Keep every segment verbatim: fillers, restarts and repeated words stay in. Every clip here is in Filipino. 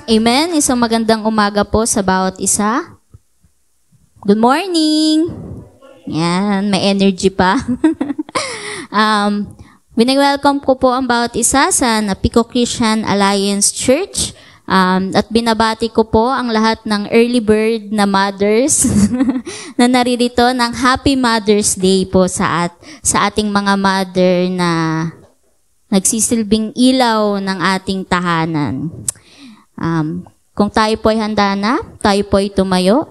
Amen. Isang magandang umaga po sa bawat isa. Good morning. Yan, may energy pa. um, Winag-welcome ko po ang bawat isa sa Napico Christian Alliance Church. Um, at binabati ko po ang lahat ng early bird na mothers na naririto ng Happy Mother's Day po sa, at, sa ating mga mother na nagsisilbing ilaw ng ating tahanan. Um, kung tayo po ay handa na, tayo po ay tumayo.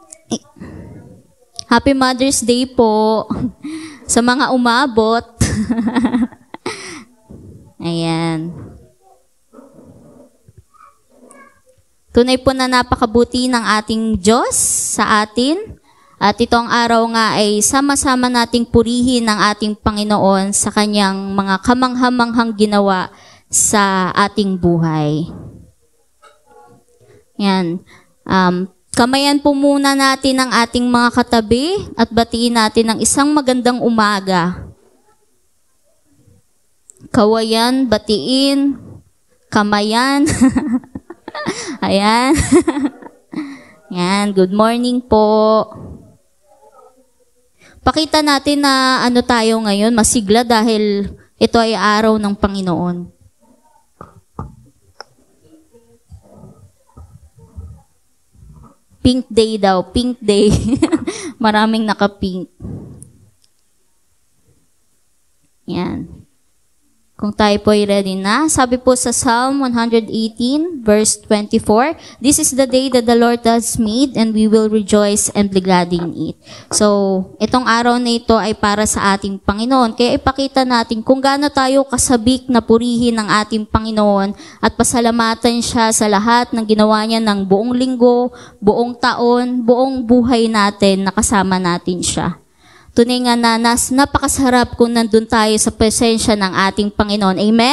Happy Mother's Day po sa mga umabot. Ayan. Tunay po na napakabuti ng ating Diyos sa atin. At itong araw nga ay sama-sama nating purihin ang ating Panginoon sa kanyang mga kamanghamanghang ginawa sa ating buhay. Yan. Um, kamayan po muna natin ang ating mga katabi at batiin natin ng isang magandang umaga. Kawayan, batiin, kamayan. Ayan. Yan, good morning po. Pakita natin na ano tayo ngayon, masigla dahil ito ay araw ng Panginoon. Pink day daw, pink day. Maraming naka-pink. Yan. Kung tayo po ay ready na, sabi po sa Psalm one eighteen, verse twenty-four, "This is the day that the Lord has made, and we will rejoice and be glad in it." So, itong araw na ito ay para sa ating Panginoon. Kaya ipakita natin kung gaano tayo kasabik na purihin ng ating Panginoon at pasalamatan siya sa lahat ng ginawa niya ng buong linggo, buong taon, buong buhay natin na kasama natin siya. Tunay nga na nas, napakasarap kung nandun tayo sa presensya ng ating Panginoon. Amen?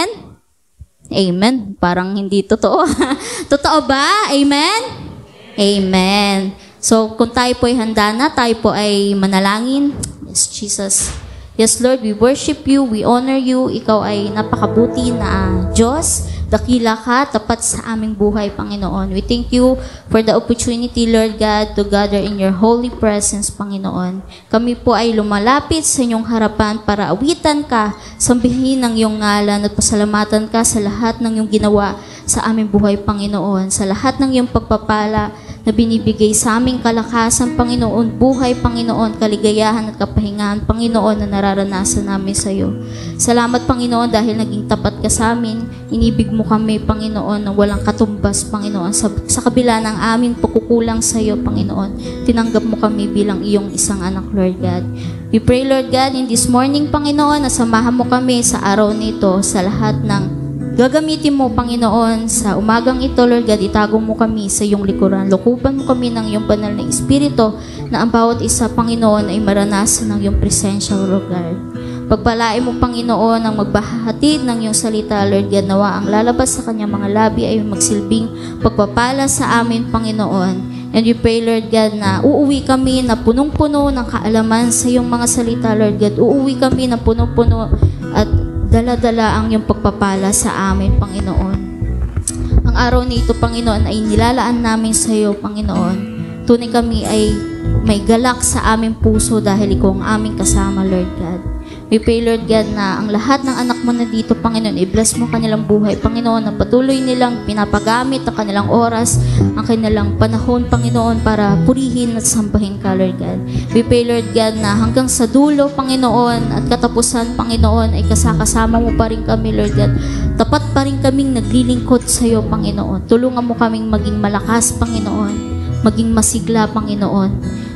Amen. Parang hindi totoo. Totoo ba? Amen? Amen. So, kung tayo po ay handa na, tayo po ay manalangin. Yes, Jesus. Yes, Lord, we worship you, we honor you. Ikaw ay napakabuti na Diyos. Dakila ka, tapat sa aming buhay, Panginoon. We thank you for the opportunity, Lord God, to gather in your holy presence, Panginoon. Kami po ay lumalapit sa inyong harapan para awitan ka, sambihin ng iyong ngalan at pasalamatan ka sa lahat ng iyong ginawa sa aming buhay, Panginoon. Sa lahat ng iyong pagpapala na binibigay sa aming kalakasan, Panginoon, buhay, Panginoon, kaligayahan at kapahingahan, Panginoon, na nararanasan namin sa iyo. Salamat, Panginoon, dahil naging tapat ka sa amin. Inibig mo kami, Panginoon, na walang katumbas, Panginoon. Sa, sa kabila ng aming pagkukulang sa iyo, Panginoon, tinanggap mo kami bilang iyong isang anak, Lord God. We pray, Lord God, in this morning, Panginoon, na samahan mo kami sa araw nito, sa lahat ng gagamitin mo, Panginoon, sa umagang ito, Lord God, itago mo kami sa iyong likuran. Lukuban mo kami ng iyong banal na Espiritu na ang bawat isa, Panginoon, ay maranasan ng iyong presensya, Lord God. Pagpalain mo, Panginoon, ang magbahatid ng iyong salita, Lord God, nawa ang lalabas sa kanyang mga labi ay magsilbing pagpapala sa amin, Panginoon. And we pray, Lord God, na uuwi kami na punong-puno ng kaalaman sa iyong mga salita, Lord God. Uuwi kami na punong-puno at dala-dala ang iyong pagpapala sa amin, Panginoon. Ang araw nito, Panginoon, ay nilalaan namin sa iyo, Panginoon. Tunay kami ay may galak sa aming puso dahil ikaw ang aming kasama, Lord God. We pray, Lord God, na ang lahat ng anak mo na dito, Panginoon, i-bless mo kanilang buhay, Panginoon, na patuloy nilang pinapagamit ang kanilang oras, ang kanilang panahon, Panginoon, para purihin at sambahin ka, Lord God. We pray, Lord God, na hanggang sa dulo, Panginoon, at katapusan, Panginoon, ay kasakasama mo pa rin kami, Lord God. Tapat pa rin kaming naglilingkod sa iyo, Panginoon. Tulungan mo kaming maging malakas, Panginoon, maging masigla, Panginoon,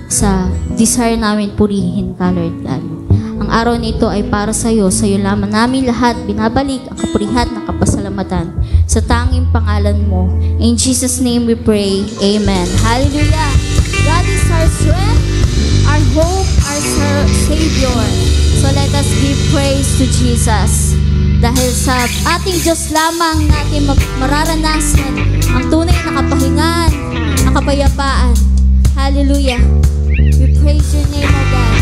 sa desire namin purihin ka, Lord God. Ang araw nito ay para sa iyo. Sa iyo lamang namin lahat binabalik ang kapurihan ng kapasalamatan sa tanging pangalan mo. In Jesus' name we pray. Amen. Hallelujah. God is our strength, our hope, our Savior. So let us give praise to Jesus. Dahil sa ating Diyos lamang natin mararanasan ang tunay na kapahingan, ang kapayapaan. Hallelujah. We praise your name, O God.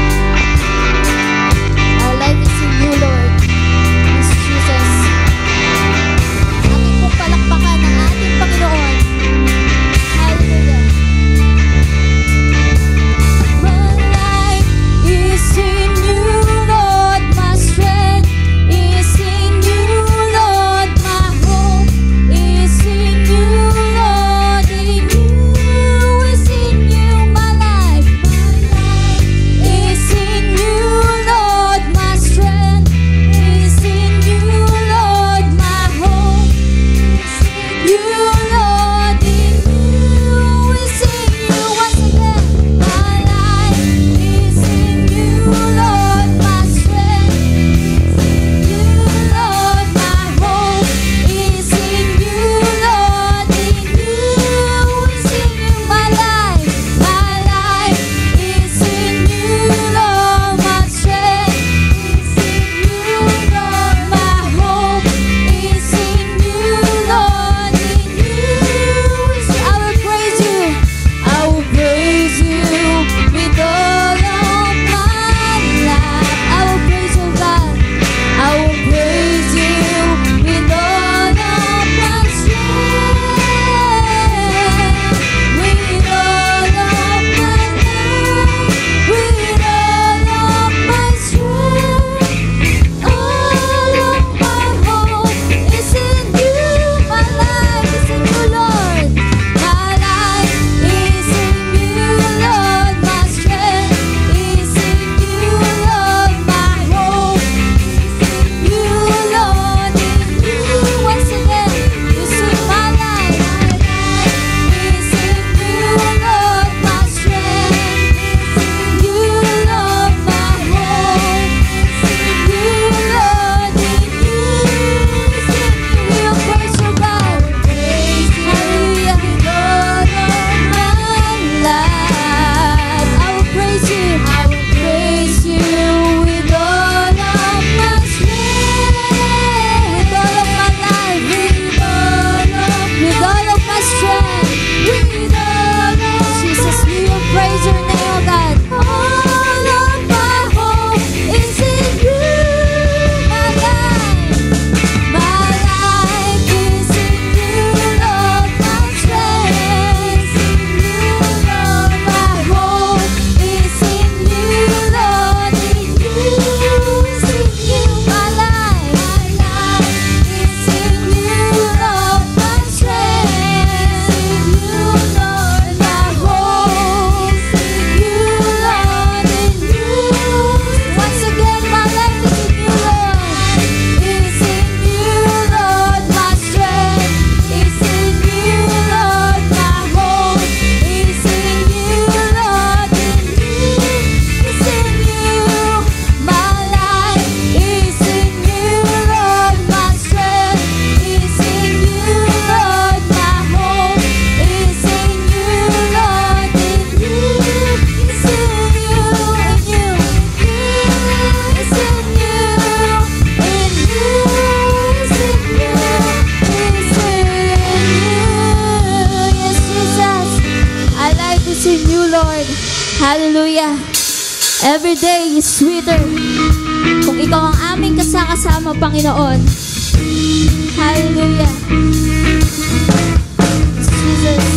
Our life is in you, Lord. Yes, Jesus. Ating pong palakpakan ang ating Panginoon. Hallelujah. Every day is sweeter kung ikaw ang aming kasakasama, Panginoon. Hallelujah. Jesus.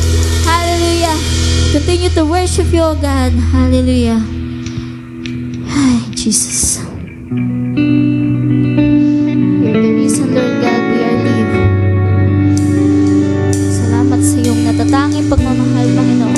Continue to worship you, O God. Hallelujah. Jesus. You're the reason, Lord God, we are live. Salamat sa iyong natatanging pagmamahal, Panginoon.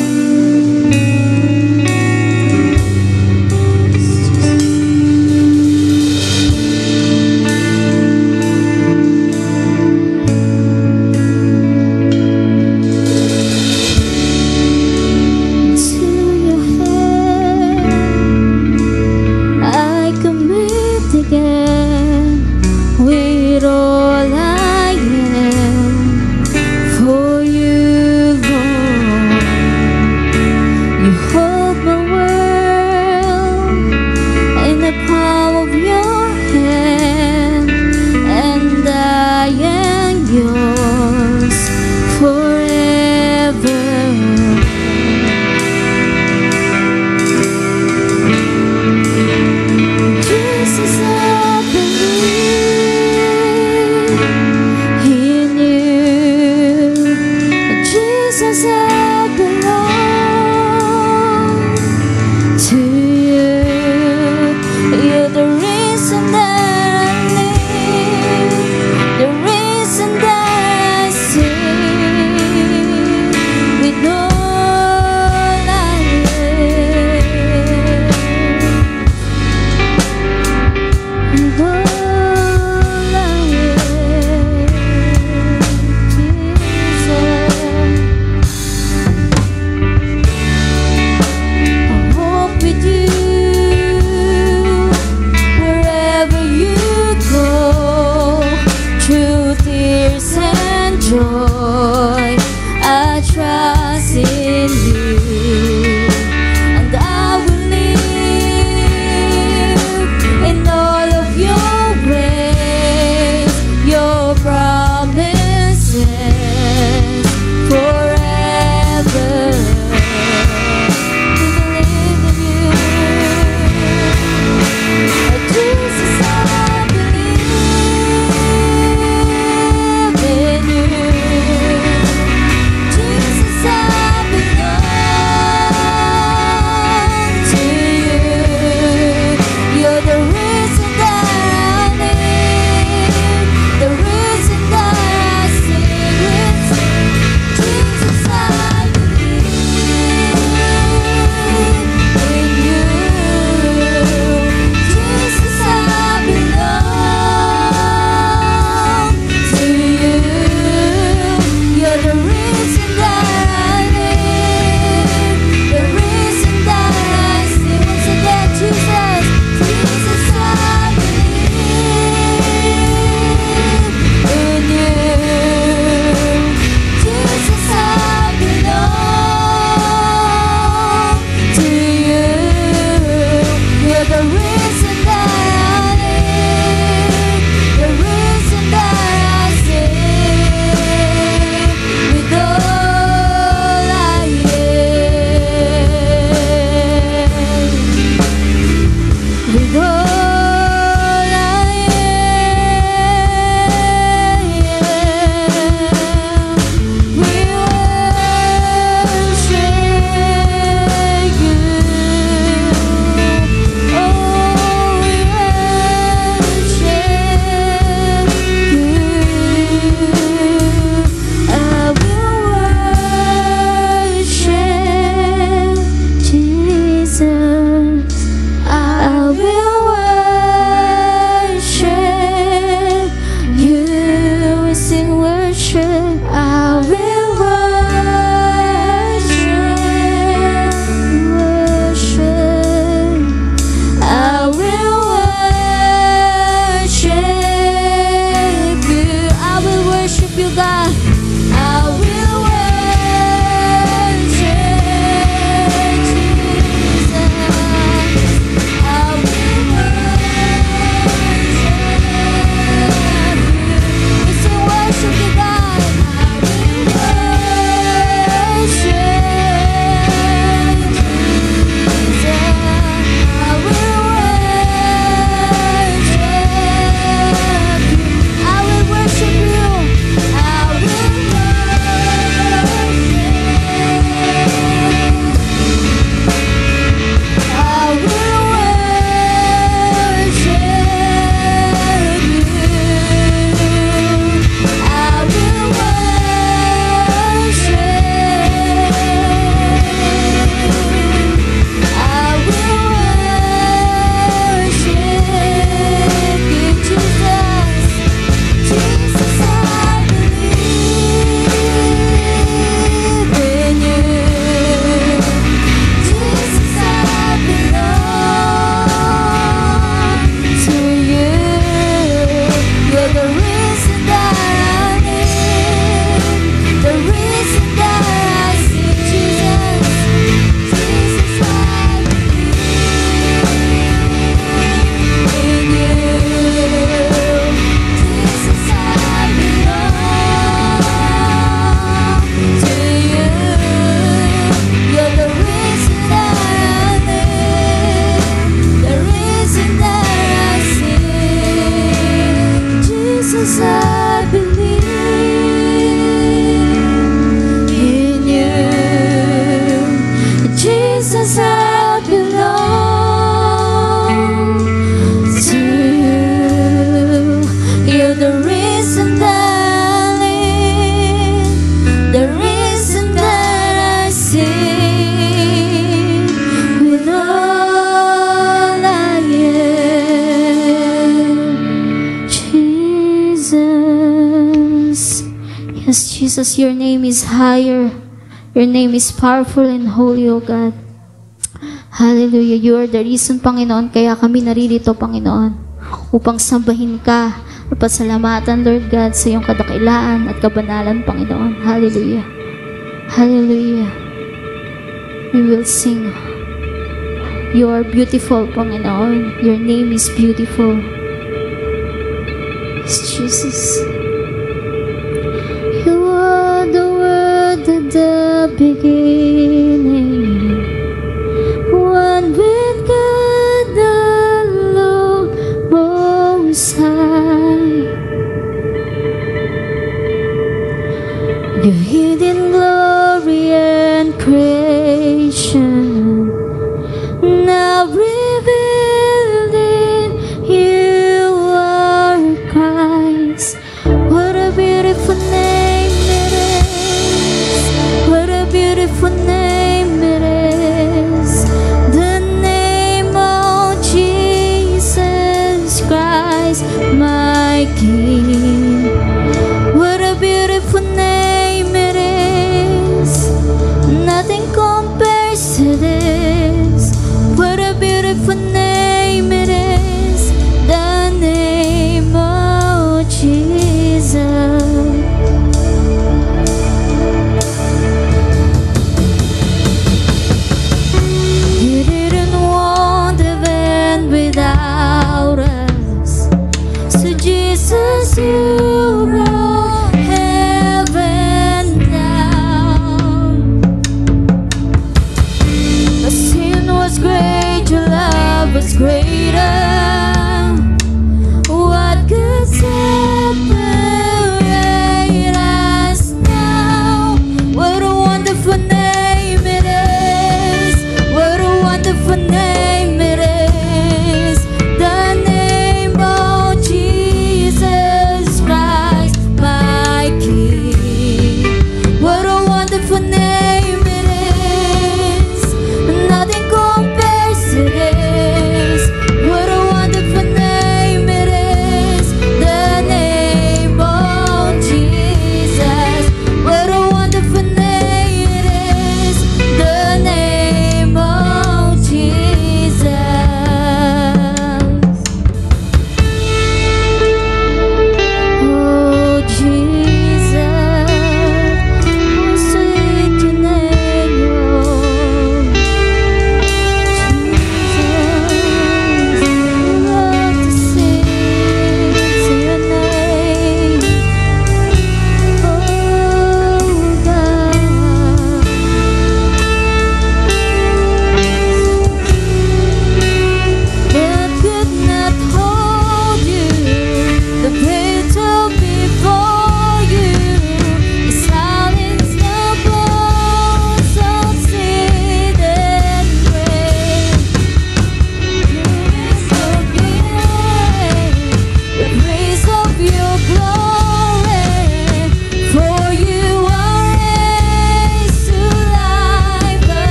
Jesus, I believe. Yes, Jesus, your name is higher. Your name is powerful and holy, O God. Hallelujah. You are the reason, Panginoon, kaya kami naririto, Panginoon, upang sambahin ka at pasalamatan, Lord God, sa iyong kadakilaan at kabanalan, Panginoon. Hallelujah. Hallelujah. We will sing. You are beautiful, Panginoon. Your name is beautiful. Yes, Jesus. You are the word at the beginning, one with God the Lord Most High. Your hidden glory and creation, now revealed in you are Christ. What a beautiful name it is. What a beautiful name it is. The name of Jesus Christ, my King. What a beautiful name it is.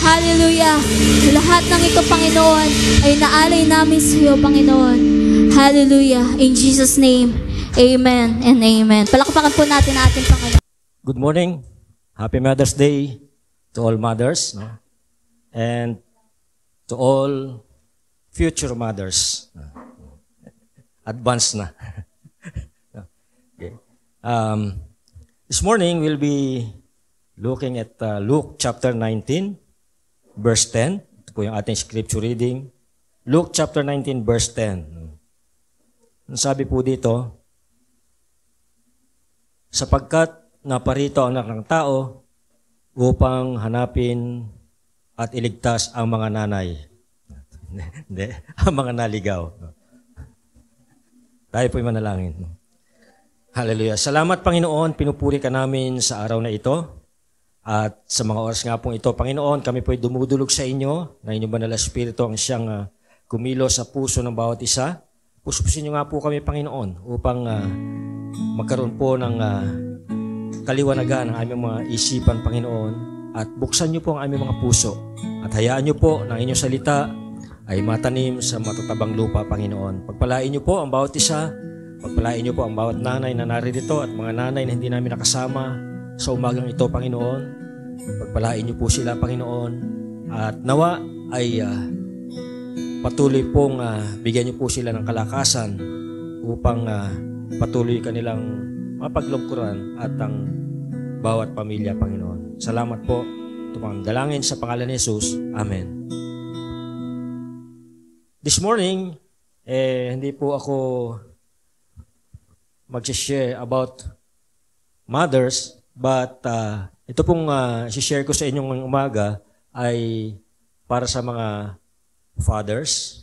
Hallelujah. Lahat ng ito, Panginoon, ay naalay namin sa iyo, Panginoon. Hallelujah. In Jesus' name, amen and amen. Palakpakan po natin ating Panginoon. Good morning. Happy Mother's Day to all mothers, no? And to all future mothers. Advance na. Okay. Um, this morning, we'll be looking at uh, Luke chapter nineteen, verse ten. Ito po yung ating scripture reading. Luke chapter nineteen, verse ten. Ang sabi po dito, sapagkat naparito ang anak ng tao upang hanapin at iligtas ang mga nanay. Hindi, ang mga naligaw. Tayo po'y manalangin. Hallelujah. Salamat, Panginoon, pinupuri ka namin sa araw na ito. At sa mga oras nga pong ito, Panginoon, kami po'y dumudulog sa inyo na inyong banal na Espiritu ang siyang uh, kumilos sa puso ng bawat isa. Puspusin niyo nga po kami, Panginoon, upang uh, magkaroon po ng uh, kaliwanagan ang aming mga isipan, Panginoon, at buksan niyo po ang aming mga puso. At hayaan niyo po na inyong salita ay matanim sa matatabang lupa, Panginoon. Pagpalain niyo po ang bawat isa, pagpalain niyo po ang bawat nanay na naririto at mga nanay na hindi namin nakasama sa umagang ito, Panginoon. Pagpalain niyo po sila, Panginoon, at nawa ay uh, patuloy pong uh, bigyan niyo po sila ng kalakasan upang uh, patuloy kanilang mapaglungkuran at ang bawat pamilya, Panginoon. Salamat po. Ito pang dalangin sa pangalan ni Jesus. Amen. This morning, eh, hindi po ako mag-share about mothers, but uh, ito pong uh, share ko sa inyong umaga ay para sa mga fathers,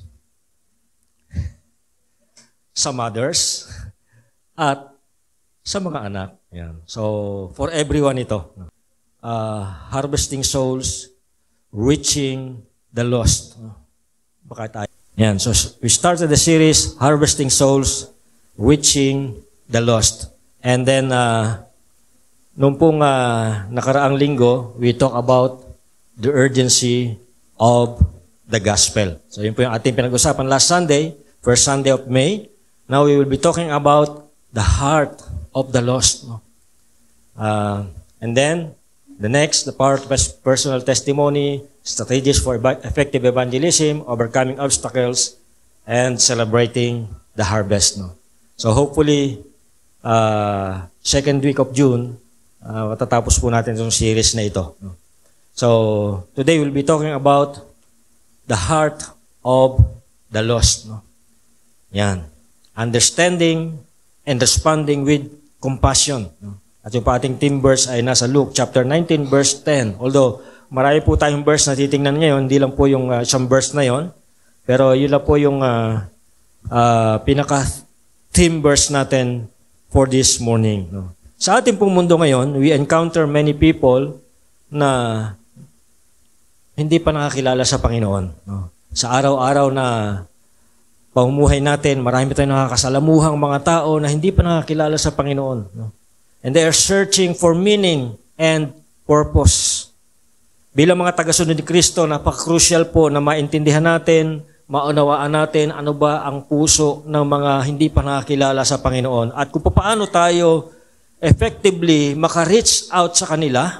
sa mothers, at sa mga anak. Yan. So, for everyone ito. Uh, harvesting souls, reaching the lost. Baka tayo. Yan. So, we started the series, Harvesting Souls, Reaching the Lost. And then, uh, nung pong uh, nakaraang linggo, we talk about the urgency of the gospel. So, yun po yung ating pinag-usapan last Sunday, first Sunday of May. Now, we will be talking about the heart of the lost. Uh, and then, the next, the part of personal testimony, strategies for effective evangelism, overcoming obstacles, and celebrating the harvest. No? So hopefully, uh, second week of June, uh, matatapos po natin itong series na ito. No? So today we'll be talking about the heart of the lost. No? Yan. Understanding and responding with compassion. No? At yung pa ating theme verse ay nasa Luke chapter nineteen, verse ten. Although, marami po tayong verse na titingnan ngayon, hindi lang po yung uh, isang verse na yon, pero yun lang po yung uh, uh, pinaka-theme verse natin for this morning. No? Sa ating pong mundo ngayon, we encounter many people na hindi pa nakakilala sa Panginoon. No? Sa araw-araw na pamumuhay natin, marami tayong nakakasalamuhang mga tao na hindi pa nakakilala sa Panginoon. No? And they are searching for meaning and purpose. Bilang mga tagasunod ni Kristo, napaka-crucial po na maintindihan natin, maunawaan natin ano ba ang puso ng mga hindi pa nakakilala sa Panginoon at kung paano tayo effectively maka-reach out sa kanila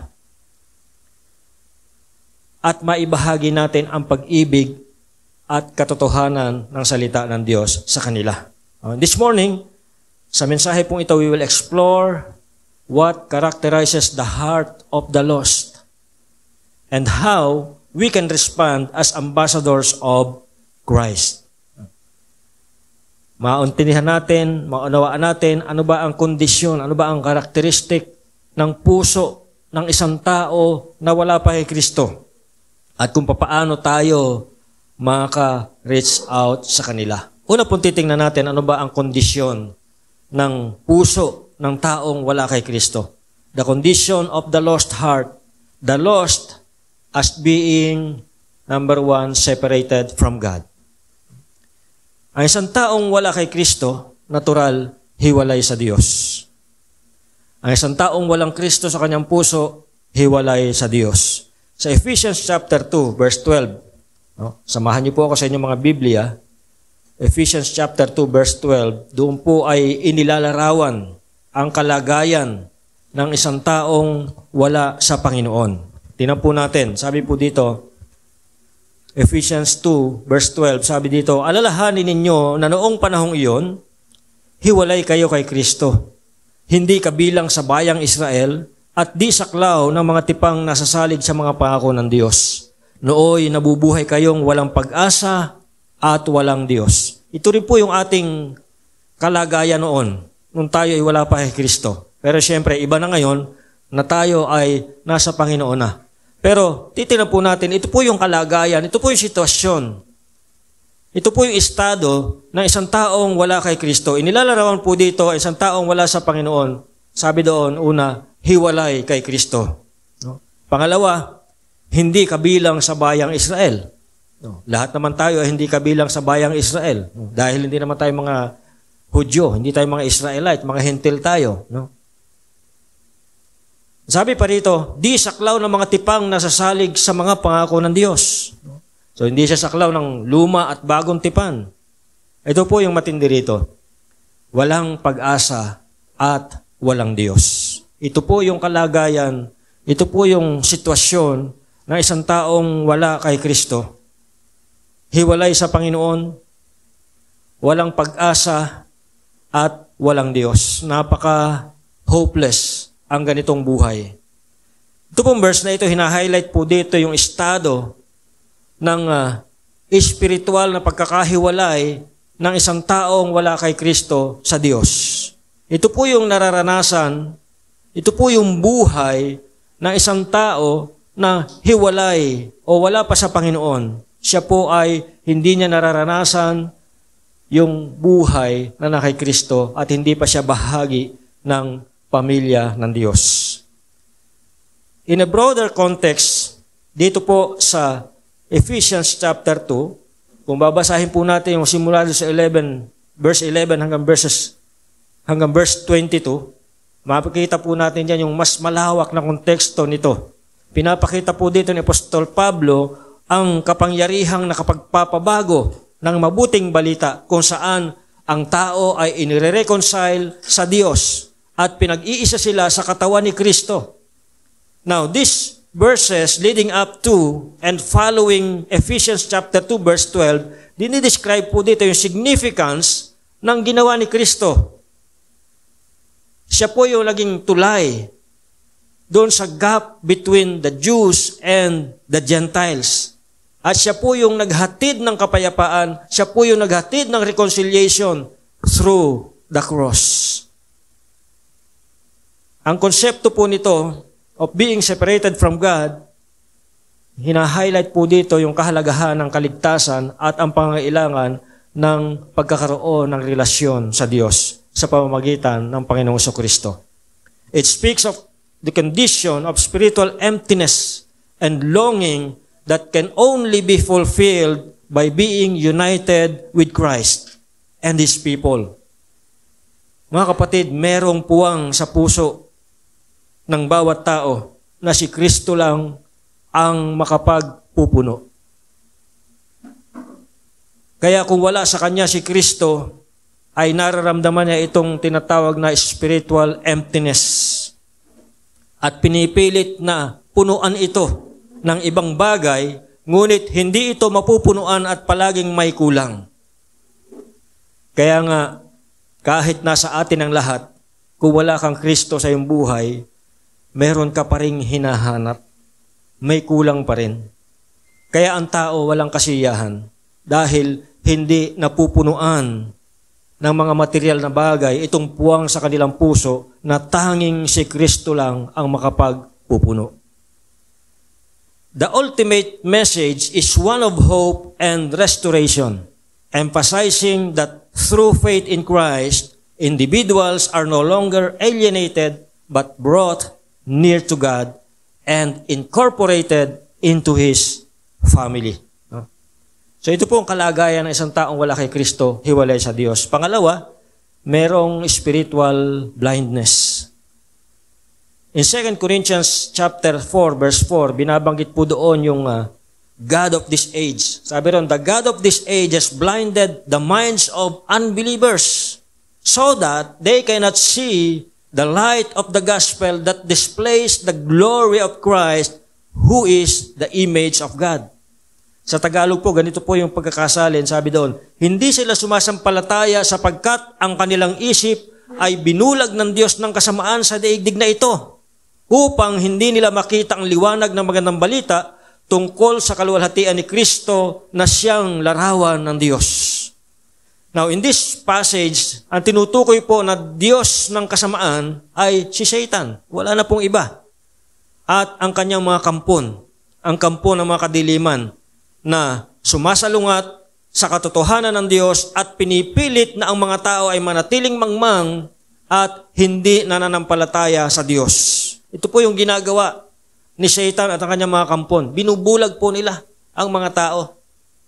at maibahagi natin ang pag-ibig at katotohanan ng salita ng Diyos sa kanila. Uh, this morning, sa mensahe pong ito, we will explore what characterizes the heart of the lost and how we can respond as ambassadors of Christ. Mauntindihan natin, maunawaan natin, ano ba ang kondisyon, ano ba ang karakteristik ng puso ng isang tao na wala pa kay Kristo. At kung paano tayo maka-reach out sa kanila. Una pong titingnan natin, ano ba ang kondisyon ng puso ng taong wala kay Kristo. The condition of the lost heart. The lost as being, number one, separated from God. Ang isang taong wala kay Kristo, natural, hiwalay sa Diyos. Ang isang taong walang Kristo sa kanyang puso, hiwalay sa Diyos. sa Ephesians chapter two, verse twelve. No? Samahan niyo po ako sa inyong mga Biblia. Ephesians chapter two, verse twelve. Doon po ay inilalarawan ang kalagayan ng isang taong wala sa Panginoon. Tingnan po natin. Sabi po dito, Ephesians two, verse twelve, sabi dito, alalahanin ninyo na noong panahong iyon, hiwalay kayo kay Kristo. Hindi kabilang sa bayang Israel at di saklaw ng mga tipang nasasalig sa mga pangako ng Diyos. Nooy nabubuhay kayong walang pag-asa at walang Diyos. Ito rin po yung ating kalagayan noon, nung tayo ay wala pa kay Kristo. Pero siyempre, iba na ngayon na tayo ay nasa Panginoon na. Pero titingnan po natin, ito po yung kalagayan, ito po yung sitwasyon. Ito po yung estado ng isang taong wala kay Kristo. Inilalarawan po dito, isang taong wala sa Panginoon. Sabi doon, una, hiwalay kay Kristo. No? Pangalawa, hindi kabilang sa bayang Israel. No? Lahat naman tayo ay hindi kabilang sa bayang Israel. No? Dahil hindi naman tayo mga Hudyo, hindi tayo mga Israelite, mga Hentil tayo. No? Sabi pa rito, di saklaw ng mga tipang nasasalig sa mga pangako ng Diyos. So, hindi siya saklaw ng luma at bagong tipan. Ito po yung matindi rito. Walang pag-asa at walang Diyos. Ito po yung kalagayan, ito po yung sitwasyon ng isang taong wala kay Kristo. Hiwalay sa Panginoon, walang pag-asa at walang Diyos. Napaka-hopeless ang ganitong buhay. Ito pong verse na ito, hina-highlight po dito yung estado ng uh, espiritual na pagkakahiwalay ng isang taong wala kay Kristo sa Diyos. Ito po yung nararanasan, ito po yung buhay ng isang tao na hiwalay o wala pa sa Panginoon. Siya po ay hindi niya nararanasan yung buhay na na kay Kristo at hindi pa siya bahagi ng pamilya ng Diyos. In a broader context, dito po sa Ephesians chapter two, kung babasahin po natin yung simula sa eleven, verse eleven hanggang verses hanggang verse twenty-two, makikita po natin diyan yung mas malawak na konteksto nito. Pinapakita po dito ni Apostol Pablo ang kapangyarihang nakapagpapabago ng mabuting balita kung saan ang tao ay inire-reconcile sa Diyos at pinag-iisa sila sa katawan ni Kristo. Now, these verses leading up to and following Ephesians chapter two verse twelve, dinidescribe po dito yung significance ng ginawa ni Kristo. Siya po yung naging tulay doon sa gap between the Jews and the Gentiles. At siya po yung naghatid ng kapayapaan, siya po yung naghatid ng reconciliation through the cross. Ang konsepto po nito of being separated from God, hina-highlight po dito yung kahalagahan ng kaligtasan at ang pangangailangan ng pagkakaroon ng relasyon sa Diyos sa pamamagitan ng Panginoong Jesucristo. It speaks of the condition of spiritual emptiness and longing that can only be fulfilled by being united with Christ and His people. Mga kapatid, merong puwang sa puso ng bawat tao na si Kristo lang ang makapagpupuno. Kaya kung wala sa Kanya si Kristo, ay nararamdaman niya itong tinatawag na spiritual emptiness. At pinipilit na punuan ito ng ibang bagay, ngunit hindi ito mapupunuan at palaging may kulang. Kaya nga, kahit nasa atin ang lahat, kung wala kang Kristo sa iyong buhay, meron ka pa ring hinahanap. May kulang pa rin. Kaya ang tao walang kasiyahan dahil hindi napupunuan ng mga material na bagay itong puwang sa kanilang puso na tanging si Kristo lang ang makapagpupuno. The ultimate message is one of hope and restoration, emphasizing that through faith in Christ, individuals are no longer alienated but brought near to God and incorporated into His family. So ito po ang kalagayan ng isang taong wala kay Kristo, hiwalay sa Diyos. Pangalawa, merong spiritual blindness. In Second Corinthians chapter four, verse four, binabanggit po doon yung uh, God of this age. Sabi ron, the God of this age has blinded the minds of unbelievers so that they cannot see the light of the gospel that displays the glory of Christ, who is the image of God. Sa Tagalog po, ganito po yung pagkakasalin, sabi doon, hindi sila sumasampalataya sapagkat ang kanilang isip ay binulag ng Diyos ng kasamaan sa daigdig na ito, upang hindi nila makita ang liwanag ng magandang balita tungkol sa kaluwalhatian ni Kristo na siyang larawan ng Diyos. Now, in this passage, ang tinutukoy po na Diyos ng kasamaan ay si Satan. Wala na pong iba. At ang kanyang mga kampon, ang kampon ng mga kadiliman na sumasalungat sa katotohanan ng Diyos at pinipilit na ang mga tao ay manatiling mangmang at hindi nananampalataya sa Diyos. Ito po yung ginagawa ni Satan at ang kanyang mga kampon. Binubulag po nila ang mga tao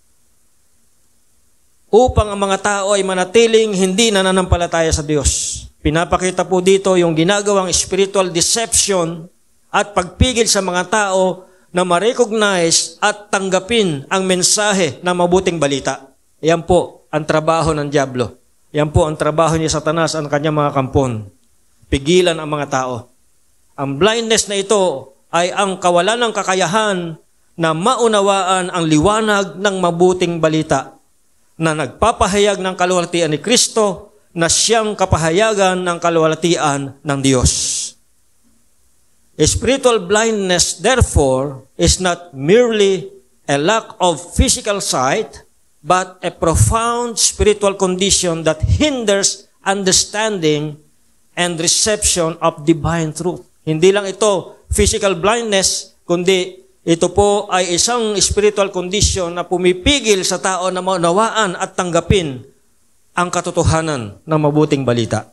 upang ang mga tao ay manatiling hindi nananampalataya sa Diyos. Pinapakita po dito yung ginagawang spiritual deception at pagpigil sa mga tao na ma-recognize at tanggapin ang mensahe ng mabuting balita. Yan po ang trabaho ng dyablo. Yan po ang trabaho ni Satanas at ang kanyang mga kampon. Pigilan ang mga tao. Ang blindness na ito ay ang kawalan ng kakayahan na maunawaan ang liwanag ng mabuting balita na nagpapahayag ng kaluwalhatian ni Kristo na siyang kapahayagan ng kaluwalhatian ng Diyos. Spiritual blindness, therefore, is not merely a lack of physical sight, but a profound spiritual condition that hinders understanding and reception of divine truth. Hindi lang ito physical blindness, kundi ito po ay isang spiritual condition na pumipigil sa tao na maunawaan at tanggapin ang katotohanan ng mabuting balita.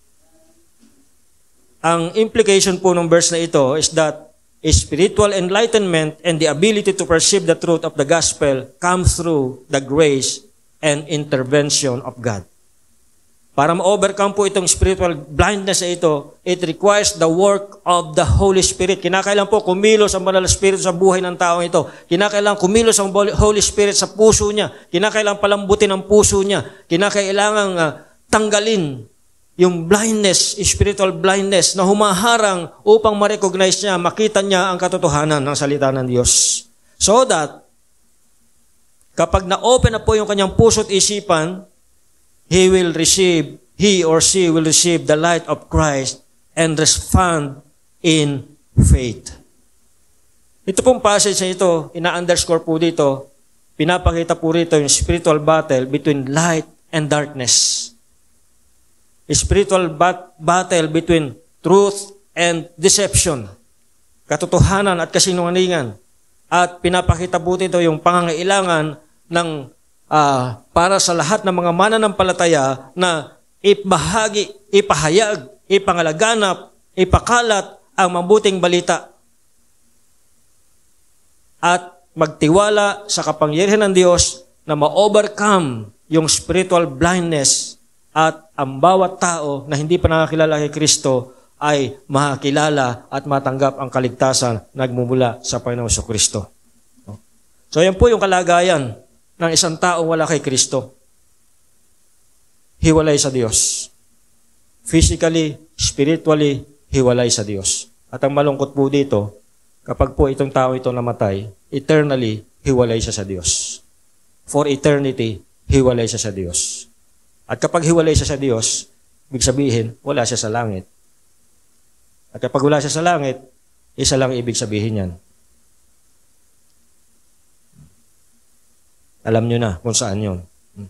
Ang implication po ng verse na ito is that spiritual enlightenment and the ability to perceive the truth of the gospel come through the grace and intervention of God. Para ma-overcome po itong spiritual blindness na ito, it requires the work of the Holy Spirit. Kinakailangan po kumilos ang Banal na Espiritu sa buhay ng taong ito. Kinakailangan kumilos ang Holy Spirit sa puso niya. Kinakailangan palambutin ang puso niya. Kinakailangan uh, tanggalin yung blindness, spiritual blindness na humaharang upang ma-recognize niya, makita niya ang katotohanan ng salita ng Diyos. So that, kapag na-open na po yung kanyang puso at isipan, he will receive, he or she will receive the light of Christ and respond in faith. Ito pong passage na ito, ina-underscore po dito, pinapakita po rito yung spiritual battle between light and darkness. A spiritual bat- battle between truth and deception. Katotohanan at kasinungalingan. At pinapakita po dito yung pangangailangan ng Uh, para sa lahat ng mga mananampalataya na ipahagi, ipahayag, ipangalaganap, ipakalat ang mabuting balita at magtiwala sa kapangyarihan ng Diyos na ma-overcome yung spiritual blindness at ang bawat tao na hindi pa nakakilala kay Kristo ay makakilala at matanggap ang kaligtasan nagmumula sa Panginoong Kristo. So yan po yung kalagayan ng isang taong wala kay Kristo. Hiwalay sa Diyos. Physically, spiritually, hiwalay sa Diyos. At ang malungkot po dito, kapag po itong tao ito namatay, eternally, hiwalay siya sa Diyos. For eternity, hiwalay siya sa Diyos. At kapag hiwalay siya sa Diyos, ibig sabihin, wala siya sa langit. At kapag wala siya sa langit, isa lang ibig sabihin yan. Alam nyo na kung saan yun.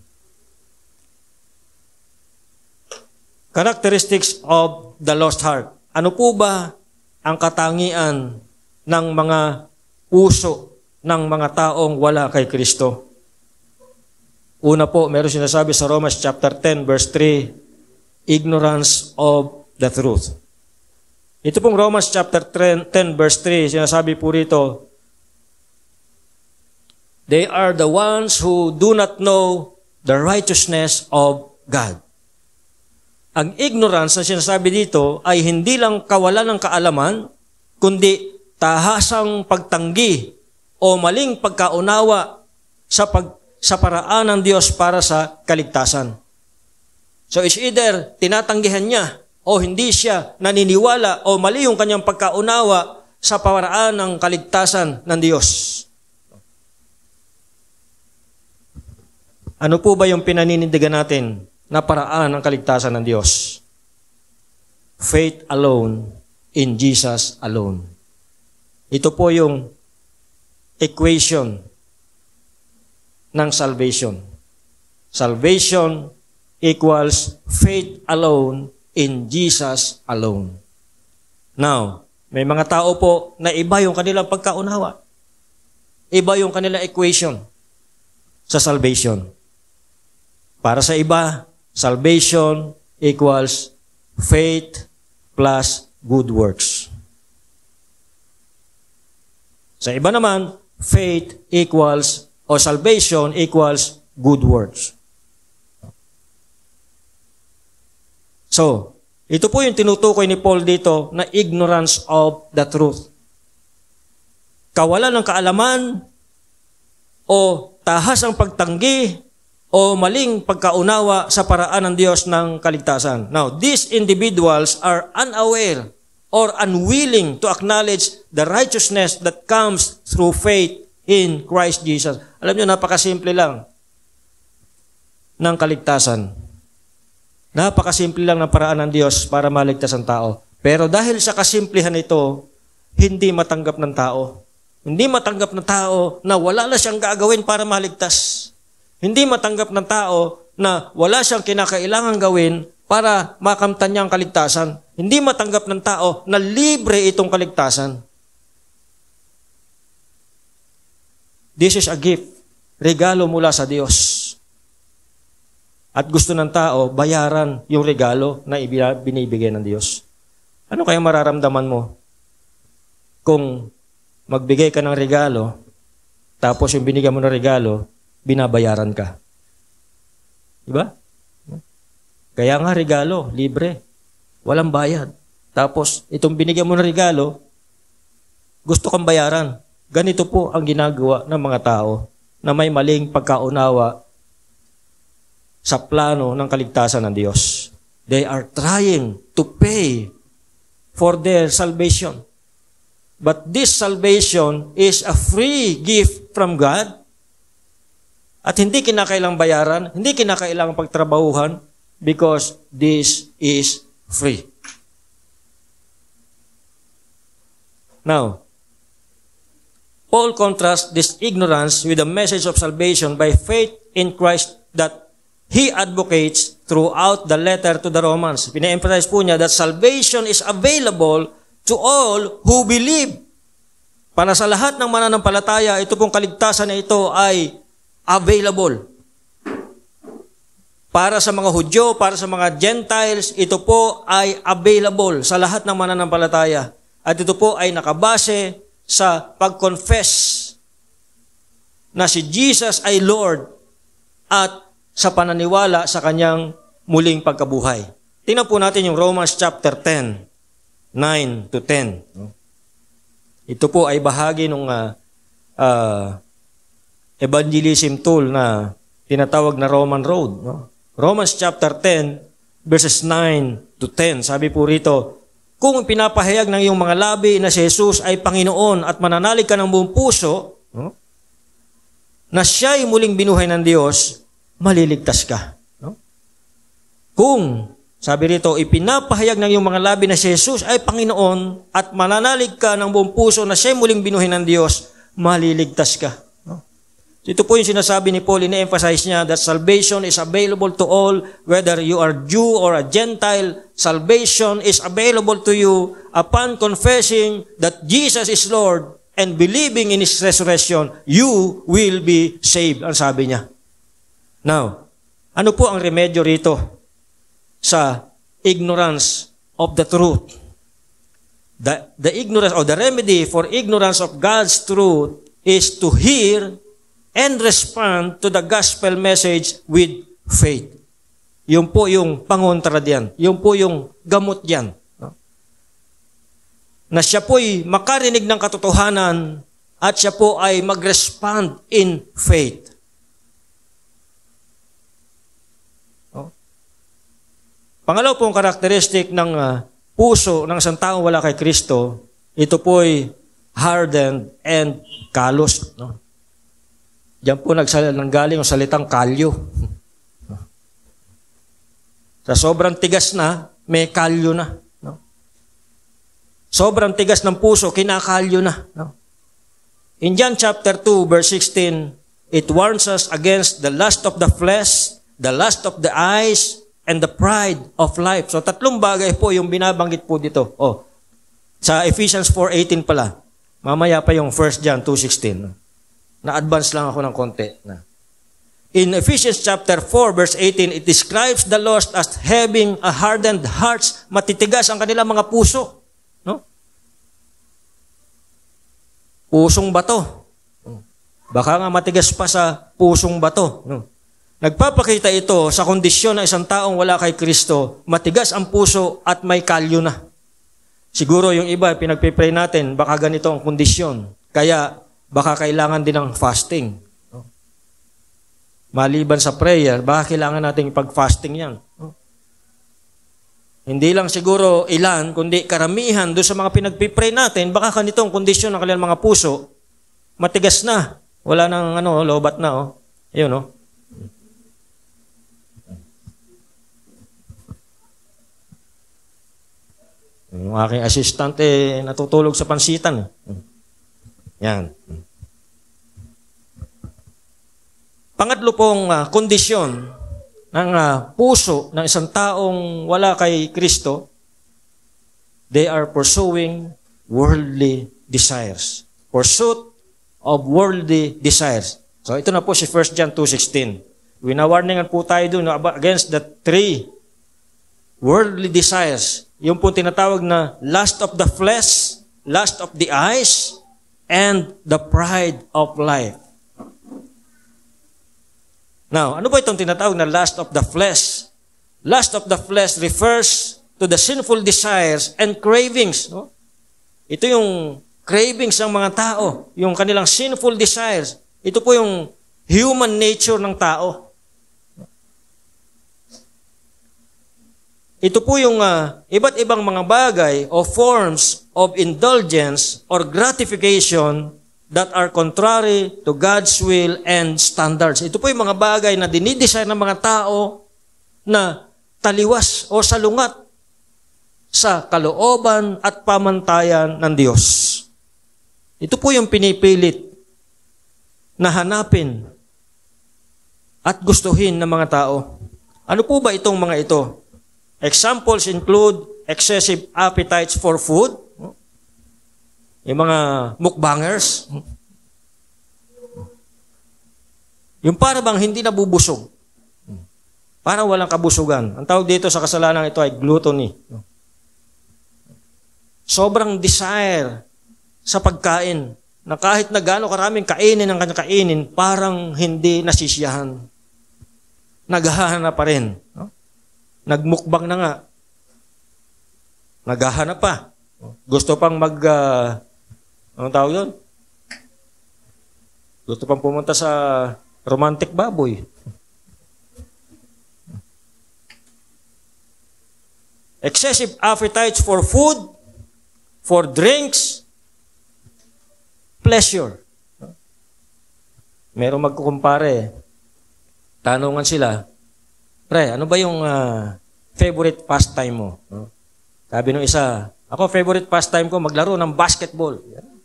Characteristics of the lost heart. Ano po ba ang katangian ng mga puso ng mga taong wala kay Kristo? Una po, meron sinasabi sa Romans chapter ten, verse three, ignorance of the truth. Ito pong Romans chapter ten, verse three, sinasabi po rito, they are the ones who do not know the righteousness of God. ang ignorance na sinasabi dito ay hindi lang kawalan ng kaalaman, kundi tahasang pagtanggi o maling pagkaunawa sa, pag, sa paraan ng Diyos para sa kaligtasan. So it's either tinatanggihan niya o hindi siya naniniwala o mali yung kanyang pagkaunawa sa paraan ng kaligtasan ng Diyos. Ano po ba yung pinaninindigan natin na paraan ng kaligtasan ng Diyos? Faith alone in Jesus alone. Ito po yung equation ng salvation. Salvation equals faith alone in Jesus alone. Now, may mga tao po na iba yung kanilang pagkaunawa. Iba yung kanilang equation sa salvation. Para sa iba, salvation equals faith plus good works. Sa iba naman, faith equals o salvation equals good works. So, ito po yung tinutukoy ni Paul dito na ignorance of the truth. Kawalan ng kaalaman o tahas ang pagtanggi o maling pagkaunawa sa paraan ng Diyos ng kaligtasan. Now, these individuals are unaware or unwilling to acknowledge the righteousness that comes through faith in Christ Jesus. Alam nyo, napakasimple lang ng kaligtasan. Napakasimple lang ng paraan ng Diyos para maligtas ang tao. Pero dahil sa kasimplihan ito, hindi matanggap ng tao. Hindi matanggap ng tao na wala na siyang gagawin para maligtas. Hindi matanggap ng tao na wala siyang kinakailangan gawin para makamtan niya ang kaligtasan. Hindi matanggap ng tao na libre itong kaligtasan. This is a gift, regalo mula sa Diyos. At gusto ng tao, bayaran yung regalo na binibigay ng Diyos. Ano kaya mararamdaman mo kung magbigay ka ng regalo, tapos yung binigyan mo ng regalo, binabayaran ka? Diba? Kaya nga regalo, libre. Walang bayad. Tapos, itong binigyan mo ng regalo, gusto kang bayaran. Ganito po ang ginagawa ng mga tao na may maling pagkaunawa sa plano ng kaligtasan ng Diyos. They are trying to pay for their salvation. But this salvation is a free gift from God. At hindi kinakailangang bayaran, hindi kinakailangang pagtrabahuhan because this is free. Now, Paul contrasts this ignorance with the message of salvation by faith in Christ that he advocates throughout the letter to the Romans. Pina-emphasize po niya that salvation is available to all who believe. Para sa lahat ng mananampalataya, ito pong kaligtasan na ito ay available. Para sa mga Hudyo, para sa mga Gentiles, ito po ay available sa lahat ng mananampalataya. At ito po ay nakabase sa pag-confess na si Jesus ay Lord at sa pananiwala sa kanyang muling pagkabuhay. Tingnan po natin yung Romans chapter ten, nine to ten. Ito po ay bahagi ng uh, uh, evangelism tool na tinatawag na Roman Road. No? Romans chapter ten, verses nine to ten. Sabi po rito, kung pinapahayag ng iyong mga labi na si Jesus ay Panginoon at mananalig ka ng buong puso, no? na siya'y muling binuhay ng Diyos, maliligtas ka. No? Kung, sabi rito, ipinapahayag ng iyong mga labi na si Jesus ay Panginoon at mananalig ka ng buong puso na siya'y muling binuhay ng Diyos, maliligtas ka. No? Ito po yung sinasabi ni Paul, ina-emphasize niya that salvation is available to all, whether you are Jew or a Gentile. Salvation is available to you upon confessing that Jesus is Lord and believing in His resurrection, you will be saved, ang sabi niya. Now, ano po ang remedyo rito sa ignorance of the truth? The, the ignorance or the remedy for ignorance of God's truth is to hear and respond to the gospel message with faith. Yun po yung pangontra diyan. Yun po yung gamot diyan. No? Na siya po'y makarinig ng katotohanan at siya po ay mag-respond in faith. No? Pangalaw pong karakteristik ng uh, puso ng isang taong wala kay Kristo, ito po'y hardened and callous. No? Diyan po nanggaling ang salitang kalyo. Sa sobrang tigas na, may kalyo na. No? Sobrang tigas ng puso, kinakalyo na. No? In John chapter two, verse sixteen, it warns us against the lust of the flesh, the lust of the eyes, and the pride of life. So tatlong bagay po yung binabanggit po dito. Oh, sa Ephesians four eighteen pala. Mamaya pa yung First John two sixteen. Na-advance lang ako ng konti. In Ephesians chapter four, verse eighteen, it describes the lost as having a hardened hearts. Matitigas ang kanilang mga puso. No? Pusong bato. Baka nga matigas pa sa pusong bato. No? Nagpapakita ito sa kondisyon ng isang taong wala kay Kristo. Matigas ang puso at may kalyo na. Siguro yung iba, pinagpipray natin, baka ganito ang kondisyon. Kaya, baka kailangan din ng fasting. No? Maliban sa prayer, baka kailangan natin pag-fasting yan. No? Hindi lang siguro ilan, kundi karamihan doon sa mga pinagpipray natin, baka ganito ang kondisyon ng kanilang mga puso, matigas na. Wala nang ano, lobat na. Oh. Ayun, no? Yung aking assistant eh, natutulog sa pansitan. Yan. Pangatlo pong uh, kondisyon ng uh, puso ng isang taong wala kay Kristo, they are pursuing worldly desires. Pursuit of worldly desires. So ito na po si First John two sixteen. Winawarningan po tayo doon against the three worldly desires. Yung po tinatawag na lust of the flesh, lust of the eyes, and the pride of life. Now, ano ba itong tinatawag na lust of the flesh? Lust of the flesh refers to the sinful desires and cravings. No? Ito yung cravings ng mga tao, yung kanilang sinful desires. Ito po yung human nature ng tao. Ito po yung uh, iba't ibang mga bagay o forms of indulgence or gratification that are contrary to God's will and standards. Ito po yung mga bagay na dinidesire ng mga tao na taliwas o salungat sa kalooban at pamantayan ng Diyos. Ito po yung pinipilit na hanapin at gustuhin ng mga tao. Ano po ba itong mga ito? Examples include excessive appetites for food, yung mga mukbangers, yung para bang hindi nabubusog, para walang kabusugan. Ang tawag dito sa kasalanan ito ay gluttony. Sobrang desire sa pagkain na kahit na gaano karaming kainin ang kanya kainin, parang hindi nasisiyahan. Naghahanap pa rin. No? Nagmukbang na nga. Naghahanap pa. Gusto pang mag... Uh, anong tawag yun? Gusto pang pumunta sa romantic baboy. Excessive appetites for food, for drinks, pleasure. Merong magkukumpare. Tanungan sila, pre, ano ba yung uh, favorite pastime mo? No? Sabi nung isa, ako favorite pastime ko maglaro ng basketball.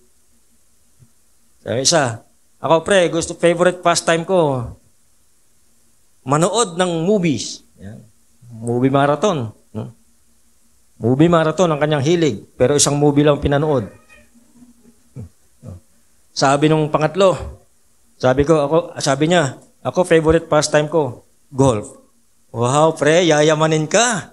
Sabi isa, ako pre, gusto favorite pastime ko manood ng movies. Yan. Movie marathon. No? Movie marathon ang kanyang hilig, pero isang movie lang pinanood. Sabi nung pangatlo, sabi ko, ako, sabi niya, ako favorite pastime ko, golf. Wow, pre, yayamanin ka.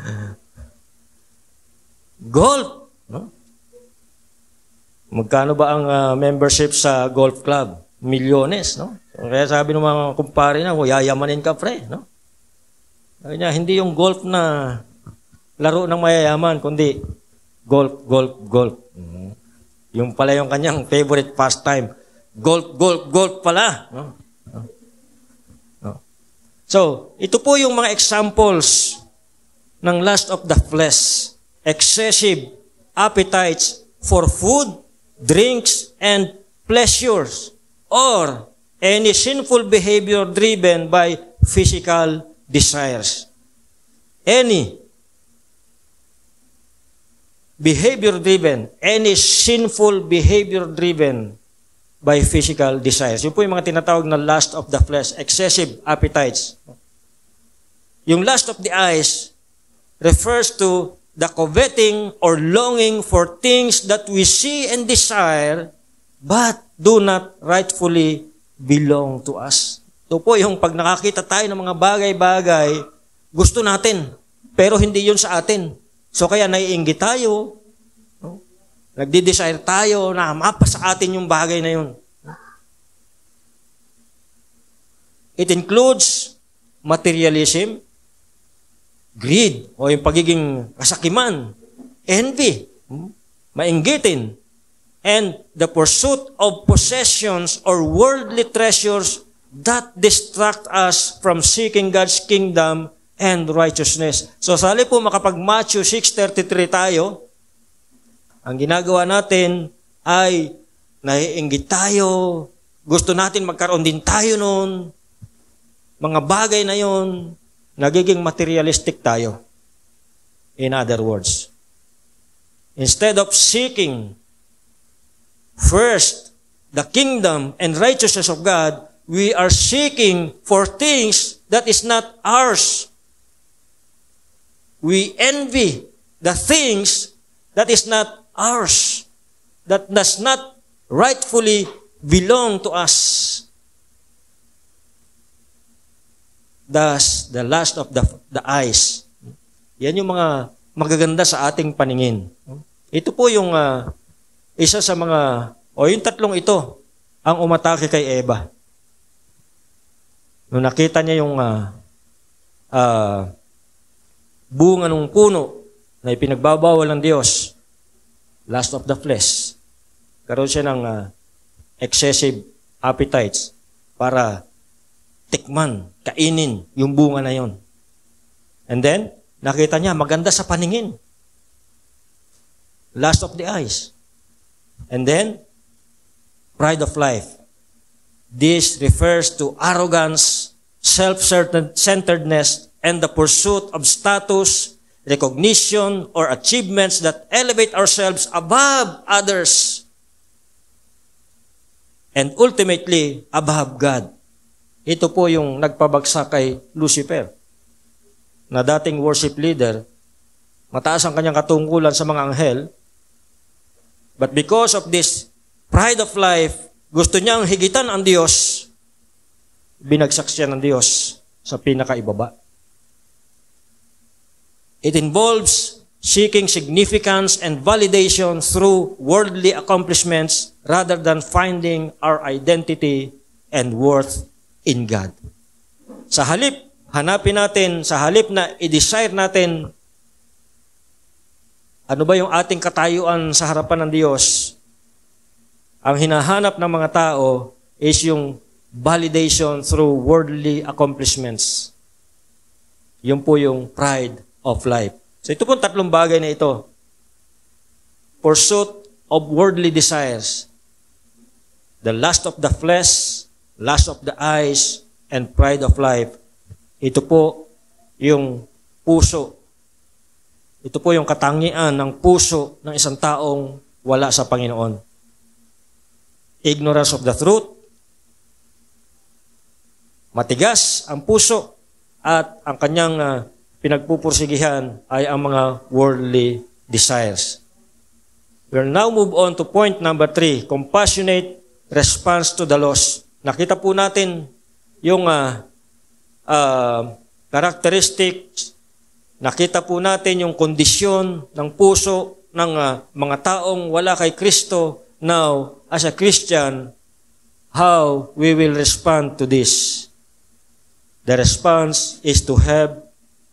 Golf. No? Magkano ba ang uh, membership sa golf club? Milyones, no? Kaya sabi ng mga kumpare na, yayamanin ka, pre, no? Sabi niya, hindi yung golf na laro ng mayayaman, kundi golf, golf, golf. Mm-hmm. Yung pala yung kanyang favorite pastime. Golf, golf, golf pala. No? No? So, ito po yung mga examples ng lust of the flesh. Excessive appetites for food, drinks, and pleasures, or any sinful behavior driven by physical desires. Any behavior-driven, any sinful behavior-driven by physical desires. Yun po yung mga tinatawag na lust of the flesh, excessive appetites. Yung lust of the eyes refers to the coveting or longing for things that we see and desire but do not rightfully belong to us. Ito po yung pag nakakita tayo ng mga bagay-bagay, gusto natin, pero hindi yun sa atin. So kaya naiinggit tayo, no? Nagdi-desire tayo na mapa sa atin yung bagay na yun. It includes materialism, greed, o yung pagiging kasakiman, envy, mainggitin, and the pursuit of possessions or worldly treasures that distract us from seeking God's kingdom and righteousness. So, sa halip po makapag-Matthew six thirty-three tayo, ang ginagawa natin ay naiinggit tayo, gusto natin magkaroon din tayo nun, mga bagay na yun, nagiging materialistic tayo. In other words, instead of seeking first the kingdom and righteousness of God, we are seeking for things that is not ours. We envy the things that is not ours, that does not rightfully belong to us. Thus, the lust of the, the eyes. Yan yung mga magaganda sa ating paningin. Ito po yung uh, isa sa mga, o yung tatlong ito, ang umatake kay Eva. Nung nakita niya yung uh, uh, bunga ng puno na ipinagbabawal ng Diyos, lust of the flesh, karoon siya ng uh, excessive appetites para tikman, kainin yung bunga na yon. And then, nakita niya, maganda sa paningin. Lust of the eyes. And then, pride of life. This refers to arrogance, self-centeredness, and the pursuit of status, recognition, or achievements that elevate ourselves above others and ultimately above God. Ito po yung nagpabagsak kay Lucifer, na dating worship leader, mataas ang kanyang katungkulan sa mga anghel, but because of this pride of life, gusto niyang higitan ang Diyos, binagsak siya ng Diyos sa pinakaibaba. It involves seeking significance and validation through worldly accomplishments rather than finding our identity and worth in God. Sa halip, hanapin natin, sa halip na i-desire natin, ano ba yung ating katayuan sa harapan ng Diyos? Ang hinahanap ng mga tao is yung validation through worldly accomplishments. Yun po yung pride of life. So ito po tatlong bagay na ito. Pursuit of worldly desires, the lust of the flesh, lust of the eyes, and pride of life. Ito po yung puso. Ito po yung katangian ng puso ng isang taong wala sa Panginoon. Ignorance of the truth. Matigas ang puso at ang kanyang uh, pinagpupursigihan ay ang mga worldly desires. We'll now move on to point number three, compassionate response to the lost. Nakita po natin yung uh, uh, characteristics, nakita po natin yung kondisyon ng puso ng uh, mga taong wala kay Kristo. Now, as a Christian, how we will respond to this? The response is to have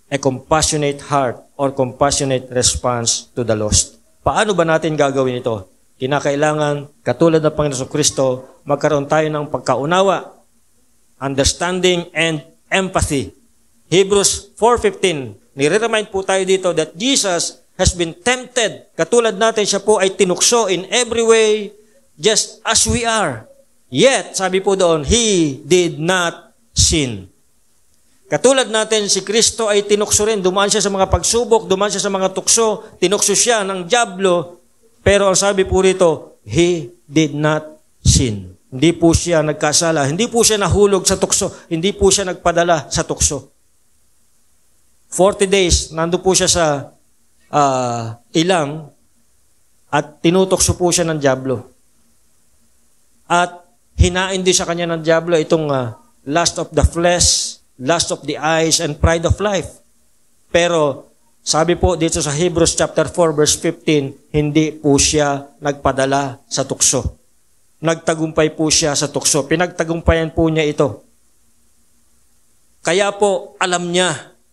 a compassionate heart or compassionate response to the lost. Paano ba natin gagawin ito? Kinakailangan, katulad ng Panginoon Kristo, magkaroon tayo ng pagkaunawa, understanding, and empathy. Hebrews four fifteen, nire-remind po tayo dito that Jesus has been tempted. Katulad natin, siya po ay tinukso in every way, just as we are. Yet, sabi po doon, He did not sin. Katulad natin, si Kristo ay tinukso rin. Dumaan siya sa mga pagsubok, dumaan siya sa mga tukso, tinukso siya ng dyablo. Pero ang sabi po rito, He did not sin. Hindi po siya nagkasala. Hindi po siya nahulog sa tukso. Hindi po siya nagpadala sa tukso. forty days, nando po siya sa uh, ilang at tinutokso po siya ng dyablo. At hinain din sa kanya ng dyablo itong uh, lust of the flesh, lust of the eyes, and pride of life. Pero sabi po dito sa Hebrews chapter four verse fifteen, hindi po siya nagpadala sa tukso. Nagtagumpay po siya sa tukso. Pinagtagumpayan po niya ito. Kaya po alam niya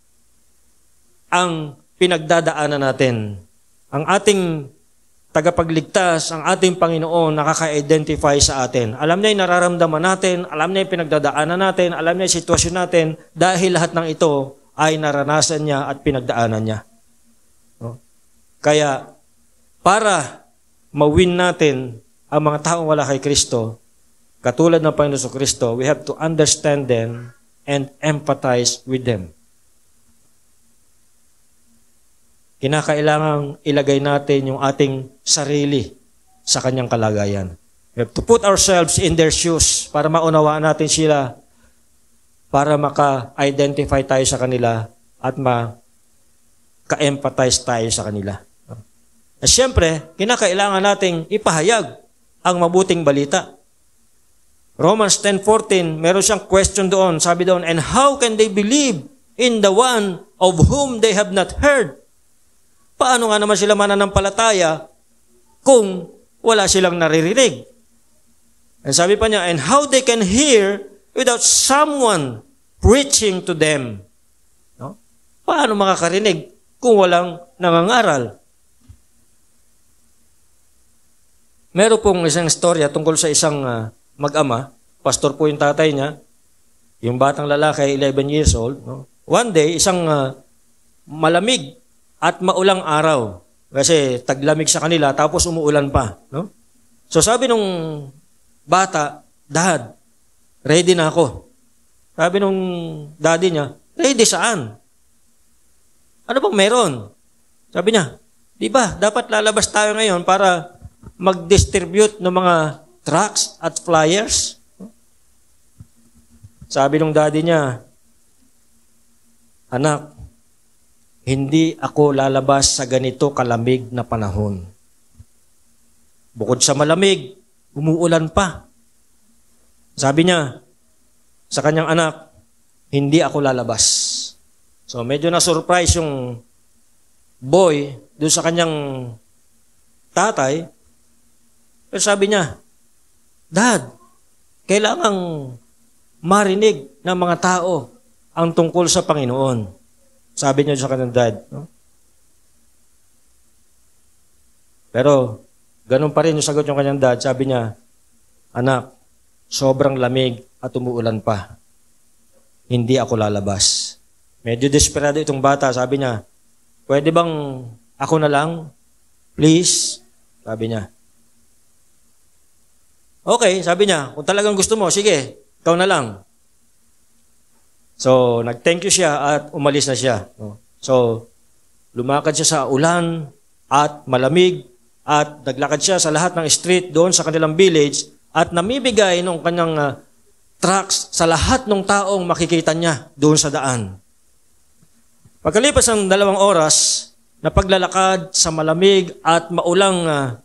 ang pinagdadaanan natin. Ang ating tagapagligtas, ang ating Panginoon, nakaka-identify sa atin. Alam niya yung nararamdaman natin, alam niya yung pinagdadaanan natin, alam niya yung sitwasyon natin, dahil lahat ng ito ay naranasan niya at pinagdaanan niya. No? Kaya, para mawin natin ang mga taong wala kay Kristo, katulad ng Panginoon Kristo, we have to understand them and empathize with them. Kinakailangang ilagay natin yung ating sarili sa kanyang kalagayan. We have to put ourselves in their shoes para maunawaan natin sila, para maka-identify tayo sa kanila at maka-empathize tayo sa kanila. At siyempre, kinakailangan nating ipahayag ang mabuting balita. Romans ten fourteen, meron siyang question doon. Sabi doon, and how can they believe in the one of whom they have not heard? Paano nga naman sila mananampalataya kung wala silang naririnig? And sabi pa niya, and how they can hear without someone preaching to them? No? Paano makakarinig kung walang nangangaral? Meron pong isang istorya tungkol sa isang uh, mag-ama. Pastor po yung tatay niya. Yung batang lalaki, eleven years old. No? One day, isang uh, malamig at maulang araw. Kasi taglamig sa kanila, tapos umuulan pa. No? So sabi nung bata, Dad, ready na ako. Sabi nung daddy niya, ready saan? Ano bang meron? Sabi niya, di ba, dapat lalabas tayo ngayon para mag-distribute ng mga tracts at flyers? Sabi nung daddy niya, anak, hindi ako lalabas sa ganito kalamig na panahon. Bukod sa malamig, umuulan pa. Sabi niya sa kanyang anak, hindi ako lalabas. So medyo na-surprise yung boy doon sa kanyang tatay. Pero sabi niya, Dad, kailangang marinig ng mga tao ang tungkol sa Panginoon. Sabi niya sa kanyang dad. No? Pero, ganun pa rin yung sagot ng kanyang dad. Sabi niya, anak, sobrang lamig at umuulan pa. Hindi ako lalabas. Medyo desperado itong bata. Sabi niya, pwede bang ako na lang? Please? Sabi niya. Okay, sabi niya, kung talagang gusto mo, sige, ikaw na lang. So, nag-thank you siya at umalis na siya. So, lumakad siya sa ulan at malamig at naglakad siya sa lahat ng street doon sa kanilang village at namibigay ng kanyang uh, tracts sa lahat ng taong makikita niya doon sa daan. Pagkalipas ng dalawang oras na paglalakad sa malamig at maulang uh,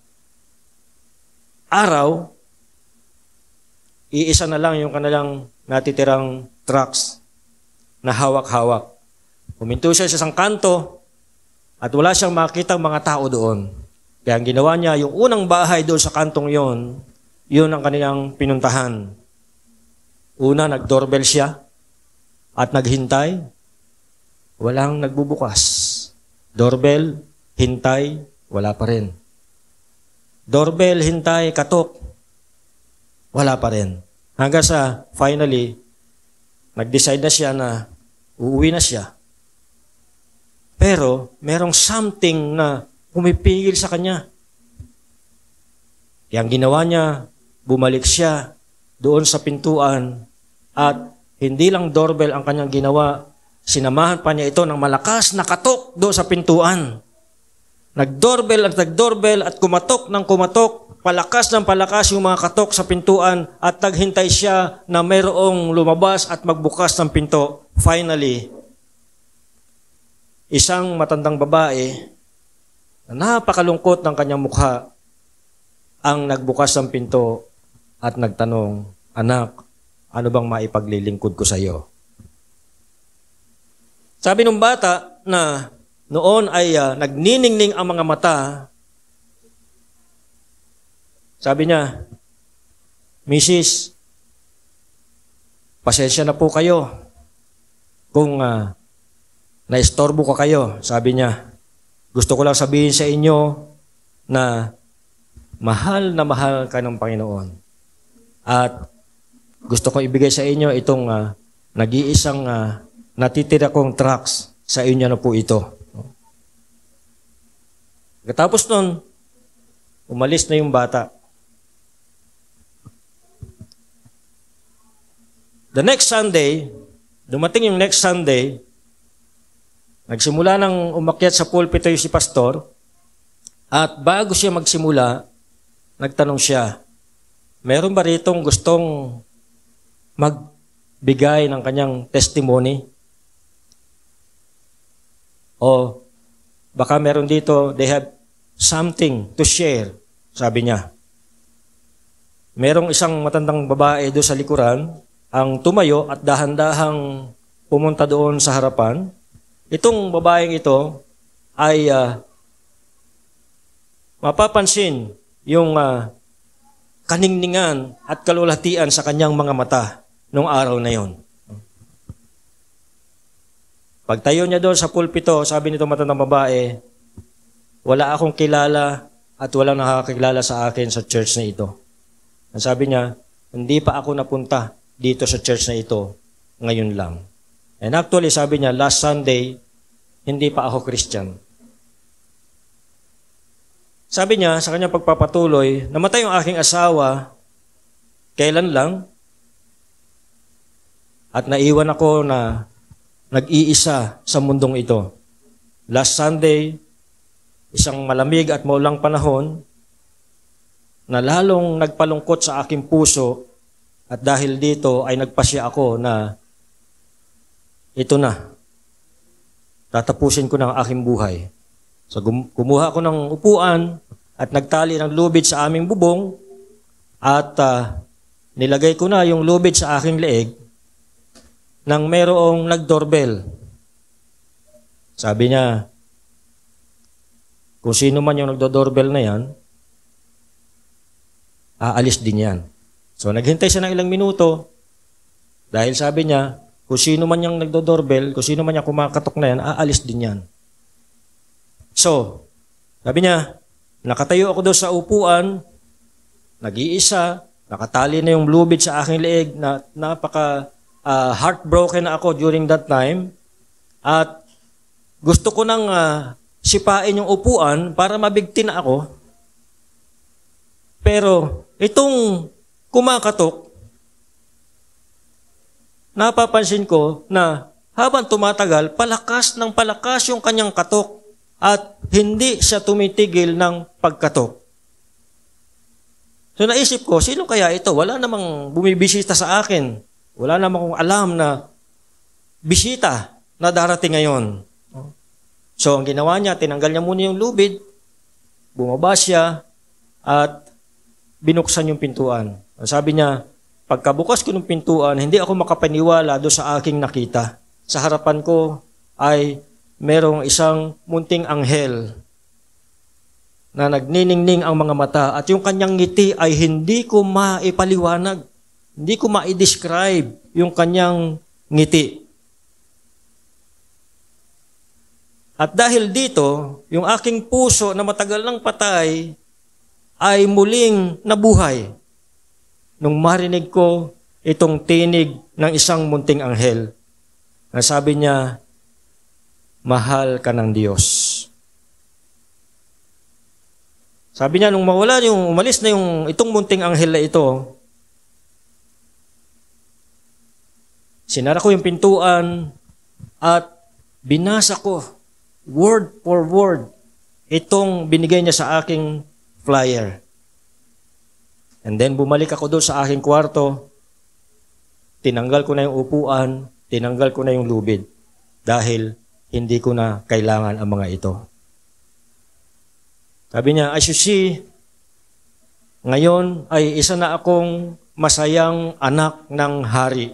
araw, iisa na lang yung kanilang natitirang tracts na hawak-hawak. Huminto siya sa isang kanto at wala siyang makitang mga tao doon. Kaya ang ginawa niya, yung unang bahay doon sa kantong yon, yun ang kanilang pinuntahan. Una, nag-doorbell siya at naghintay. walang nagbubukas. Doorbell, hintay, wala pa rin. Doorbell, hintay, katok, wala pa rin. Hanggang sa finally, nag-decide na siya na uuwi na siya. Pero merong something na pumipigil sa kanya. Kaya ang ginawa niya, bumalik siya doon sa pintuan at hindi lang doorbell ang kanyang ginawa, sinamahan pa niya ito ng malakas na katok doon sa pintuan. Nag-doorbell at nag-doorbell at kumatok ng kumatok, palakas ng palakas yung mga katok sa pintuan at naghintay siya na mayroong lumabas at magbukas ng pinto. Finally, isang matandang babae na napakalungkot ng kanyang mukha ang nagbukas ng pinto at nagtanong, "Anak, ano bang maipaglilingkod ko sa iyo?" Sabi ng bata na noon ay uh, nagniningning ang mga mata, sabi niya, "Missus, pasensya na po kayo kung uh, naistorbo ko kayo." Sabi niya, "Gusto ko lang sabihin sa inyo na mahal na mahal ka ng Panginoon. At gusto ko ibigay sa inyo itong uh, nag-iisang uh, natitira kong tracts, sa inyo na po ito." Katapos nun, umalis na yung bata. The next Sunday, dumating yung next Sunday, nagsimula nang umakyat sa pulpito yung si pastor, at bago siya magsimula, nagtanong siya, "Meron ba ritong gustong magbigay ng kanyang testimony? O baka meron dito, they have something to share," sabi niya. Merong isang matandang babae doon sa likuran, ang tumayo at dahan-dahang pumunta doon sa harapan. Itong babaeng ito ay uh, mapapansin yung uh, kaningningan at kalulatian sa kanyang mga mata nung araw na yon. Pagtayo niya doon sa pulpito, sabi nito matandang babae, "Wala akong kilala at walang nakakakilala sa akin sa church na ito." Ang sabi niya, "Hindi pa ako napunta dito sa church na ito, ngayon lang." And actually, sabi niya, last Sunday, hindi pa ako Christian. Sabi niya, sa kanyang pagpapatuloy, "Namatay yung aking asawa, kailan lang, at naiwan ako na nag-iisa sa mundong ito. Last Sunday, isang malamig at maulang panahon na lalong nagpalungkot sa aking puso at dahil dito ay nagpasya ako na ito na, tatapusin ko ng aking buhay." So kumuha ako ng upuan at nagtali ng lubid sa aming bubong at uh, nilagay ko na yung lubid sa aking leeg nang mayroong nag-doorbell. Sabi niya, kung sino man yung nagdo-doorbell na yan, aalis din yan. So naghintay siya ng ilang minuto dahil sabi niya, kung sino man yung nagdo-doorbell, kung sino man yung kumakatok na yan, aalis din yan. So, sabi niya, nakatayo ako doon sa upuan, nag-iisa, nakatali na yung lubid sa aking leeg, na napaka uh, heartbroken na ako during that time, at gusto ko nang uh, sipain yung upuan para mabigti na ako. Pero itong kumakatok, napapansin ko na habang tumatagal, palakas ng palakas yung kanyang katok at hindi siya tumitigil ng pagkatok. So naisip ko, sino kaya ito? Wala namang bumibisita sa akin. Wala namang akong alam na bisita na darating ngayon. So ang ginawa niya, tinanggal niya muna yung lubid, bumaba siya, at binuksan yung pintuan. Sabi niya, pagkabukas ko ng pintuan, hindi ako makapaniwala doon sa aking nakita. Sa harapan ko ay merong isang munting anghel na nagniningning ang mga mata at yung kanyang ngiti ay hindi ko maipaliwanag, hindi ko ma-describe yung kanyang ngiti. At dahil dito, yung aking puso na matagal nang patay ay muling nabuhay nung marinig ko itong tinig ng isang munting anghel na sabi niya, mahal ka ng Diyos. Sabi niya, nung mawala yung, umalis na yung itong munting anghel na ito, sinara ko yung pintuan at binasa ko word for word itong binigay niya sa aking flyer. And then bumalik ako doon sa aking kwarto, tinanggal ko na yung upuan, tinanggal ko na yung lubid dahil hindi ko na kailangan ang mga ito. Sabi niya, as you see, ngayon ay isa na akong masayang anak ng hari.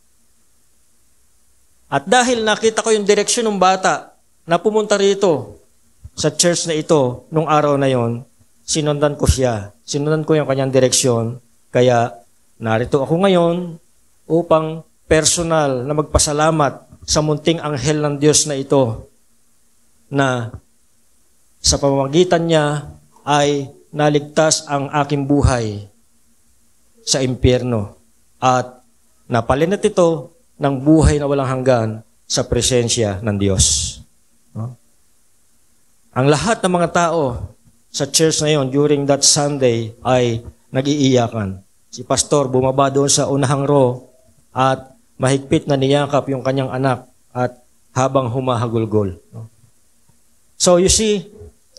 At dahil nakita ko yung direksyon ng bata na pumunta rito sa church na ito nung araw na yon, sinundan ko siya. Sinundan ko yung kanyang direksyon. Kaya narito ako ngayon upang personal na magpasalamat sa munting anghel ng Diyos na ito na sa pamamagitan niya ay naligtas ang aking buhay sa impyerno at napalinat ito ng buhay na walang hanggan sa presensya ng Diyos. No? Ang lahat ng mga tao sa church na yon during that Sunday ay nag-iiyakan. Si pastor bumaba doon sa unahang row at mahigpit na niyakap yung kanyang anak at habang humahagulgol. No? So you see,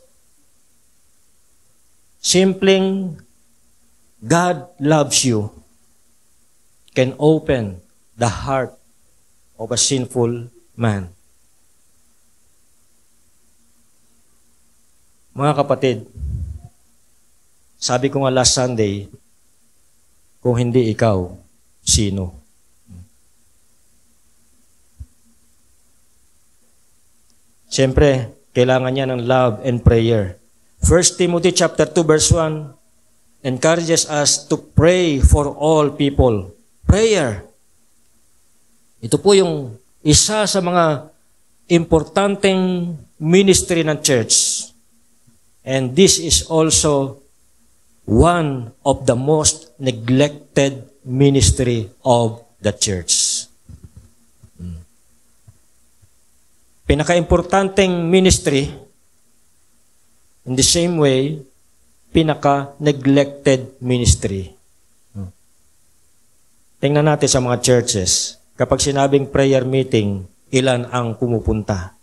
simpleng God loves you can open the heart of a sinful man. Mga kapatid, sabi ko nga last Sunday, kung hindi ikaw, sino? Siyempre, kailangan niya ng love and prayer. First Timothy chapter two verse one encourages us to pray for all people. Prayer. Ito po yung isa sa mga importanteng ministry ng church. And this is also one of the most neglected ministry of the church. Pinaka-importanteng ministry, in the same way, pinaka-neglected ministry. Tingnan natin sa mga churches, kapag sinabing prayer meeting, ilan ang pumupunta?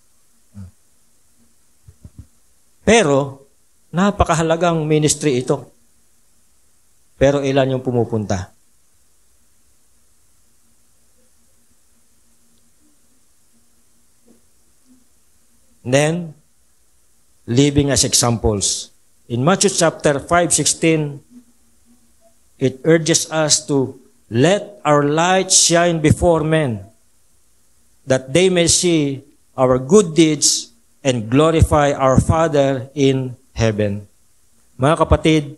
Pero, napakahalagang ministry ito. Pero ilan yung pumupunta? Then, living as examples. In Matthew chapter five sixteen, it urges us to let our light shine before men, that they may see our good deeds and glorify our Father in heaven. Mga kapatid,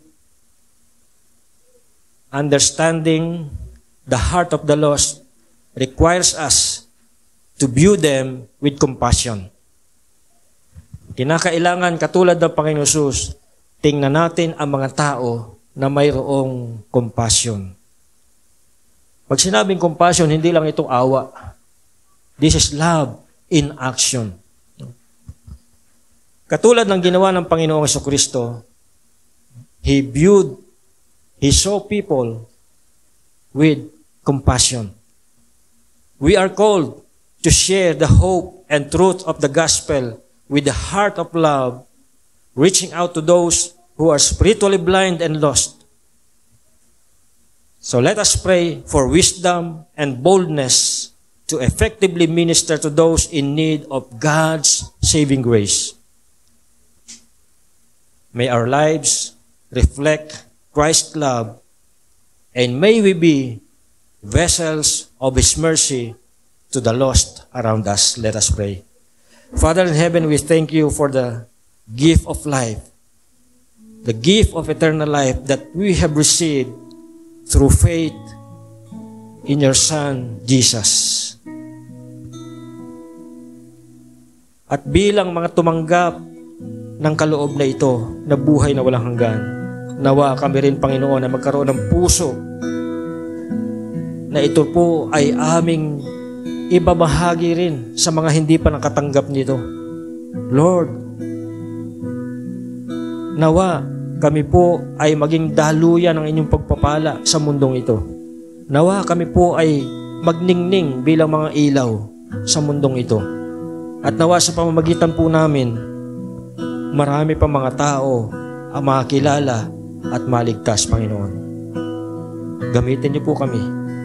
understanding the heart of the lost requires us to view them with compassion. Kinakailangan, katulad ng Panginoon Jesus, tingnan natin ang mga tao na mayroong compassion. Pag sinabing compassion, hindi lang ito awa. This is love in action. Katulad ng ginawa ng Panginoong Jesucristo, He viewed, He saw people with compassion. We are called to share the hope and truth of the gospel with the heart of love, reaching out to those who are spiritually blind and lost. So let us pray for wisdom and boldness to effectively minister to those in need of God's saving grace. May our lives reflect Christ's love, and may we be vessels of His mercy to the lost around us. Let us pray. Father in heaven, we thank you for the gift of life, the gift of eternal life that we have received through faith in your Son, Jesus. At bilang mga tumanggap ng kaloob na ito, na buhay na walang hanggan, nawa kami rin, Panginoon, na magkaroon ng puso na ito po ay aming ibabahagi rin sa mga hindi pa nakatanggap nito. Lord, nawa kami po ay maging daluyan ng inyong pagpapala sa mundong ito. Nawa kami po ay magningning bilang mga ilaw sa mundong ito. At nawa sa pamamagitan po namin, marami pa mga tao ang makakilala at maligtas, Panginoon. Gamitin niyo po kami.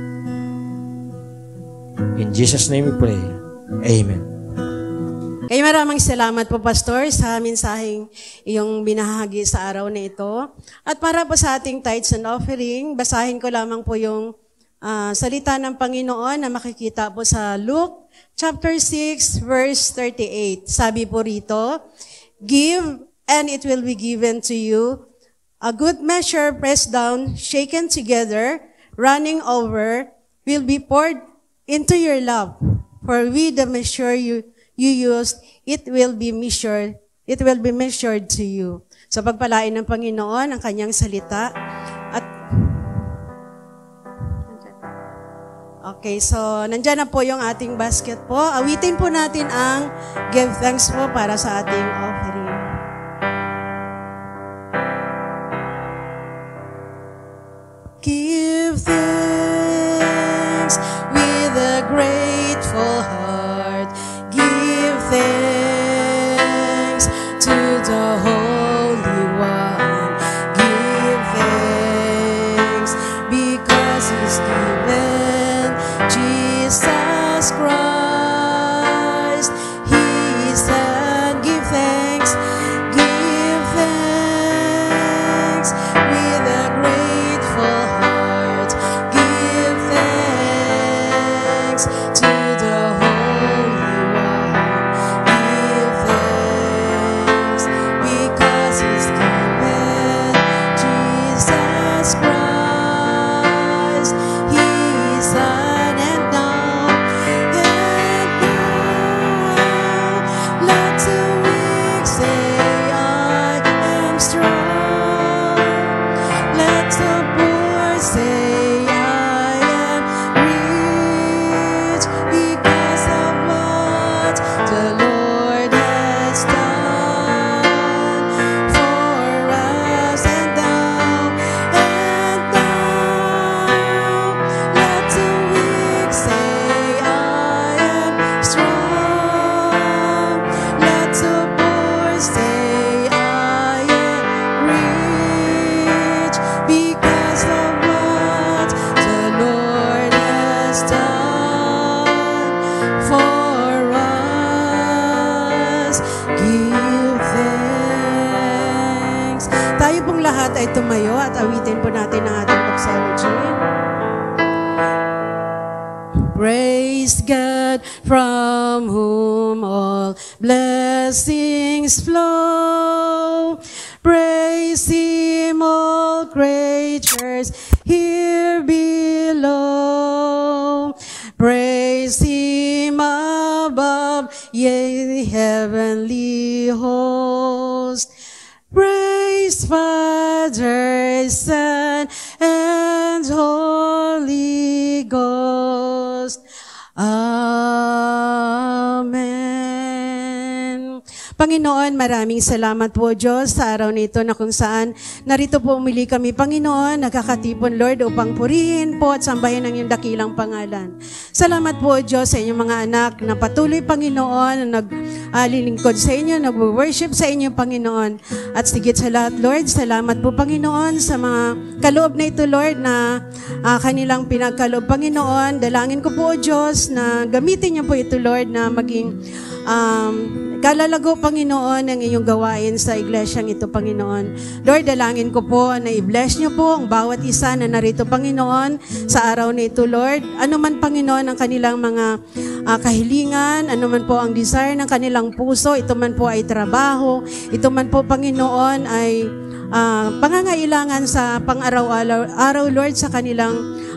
In Jesus' name we pray. Amen. Kaya maraming salamat po, Pastor, sa mensaheng iyong binahagi sa araw na ito. At para po sa ating tithes and offering, basahin ko lamang po yung uh, salita ng Panginoon na makikita po sa Luke chapter six, verse thirty-eight. Sabi po rito, "Give, and it will be given to you, a good measure pressed down, shaken together, running over, will be poured into your lap. For with the measure you you used, it will be measured, it will be measured to you." So pagpalain ng Panginoon ang kanyang salita. At okay, so nandyan na po yung ating basket po. Awitin po natin ang give thanks po para sa ating offering. Give thanks with a grateful heart. Give thanks to the Holy One. Give thanks because He's given Jesus Christ, His Son. Give thanks, give thanks with a grateful heart. Give thanks to the Holy One. Give thanks because He's given Jesus Christ, His Son. And now, and now, let the weak say, "I am strong." Let the poor say, "I am rich," because of what the Lord has done for us. And now, and now, let the weak say, "I am strong." Let the poor say, "I am rich," because of what the Lord has done for us. Give thanks. Tayo pong lahat ay tumayo at awitin po natin ang ating doxology. Praise God, from whom all blessings flow. Praise Him, all creatures here below. Praise Him above, yea, heavenly host. Praise Father, Son, and Holy Ghost. Amen. Panginoon, maraming salamat po, Diyos, sa araw nito na kung saan narito po umili kami, Panginoon, nagkakatipon, Lord, upang purihin po at sambahin ang iyong dakilang pangalan. Salamat po, Diyos, sa inyong mga anak na patuloy, Panginoon, na nag-alilingkod sa inyo, nag-worship sa inyo, Panginoon. At sigit sa lahat, Lord, salamat po, Panginoon, sa mga kaloob na ito, Lord, na uh, kanilang pinagkaloob, Panginoon. Dalangin ko po, Diyos, na gamitin niyo po ito, Lord, na maging um, kalalago, Panginoon, ang iyong gawain sa iglesyang ito, Panginoon. Lord, dalangin ko po na i-bless niyo po ang bawat isa na narito, Panginoon, sa araw na ito, Lord. Ano man, Panginoon, ang kanilang mga uh, kahilingan, ano man po ang desire ng kanilang puso, ito man po ay trabaho, ito man po, Panginoon, ay uh, pangangailangan sa pang-araw-araw, Lord, sa kanilang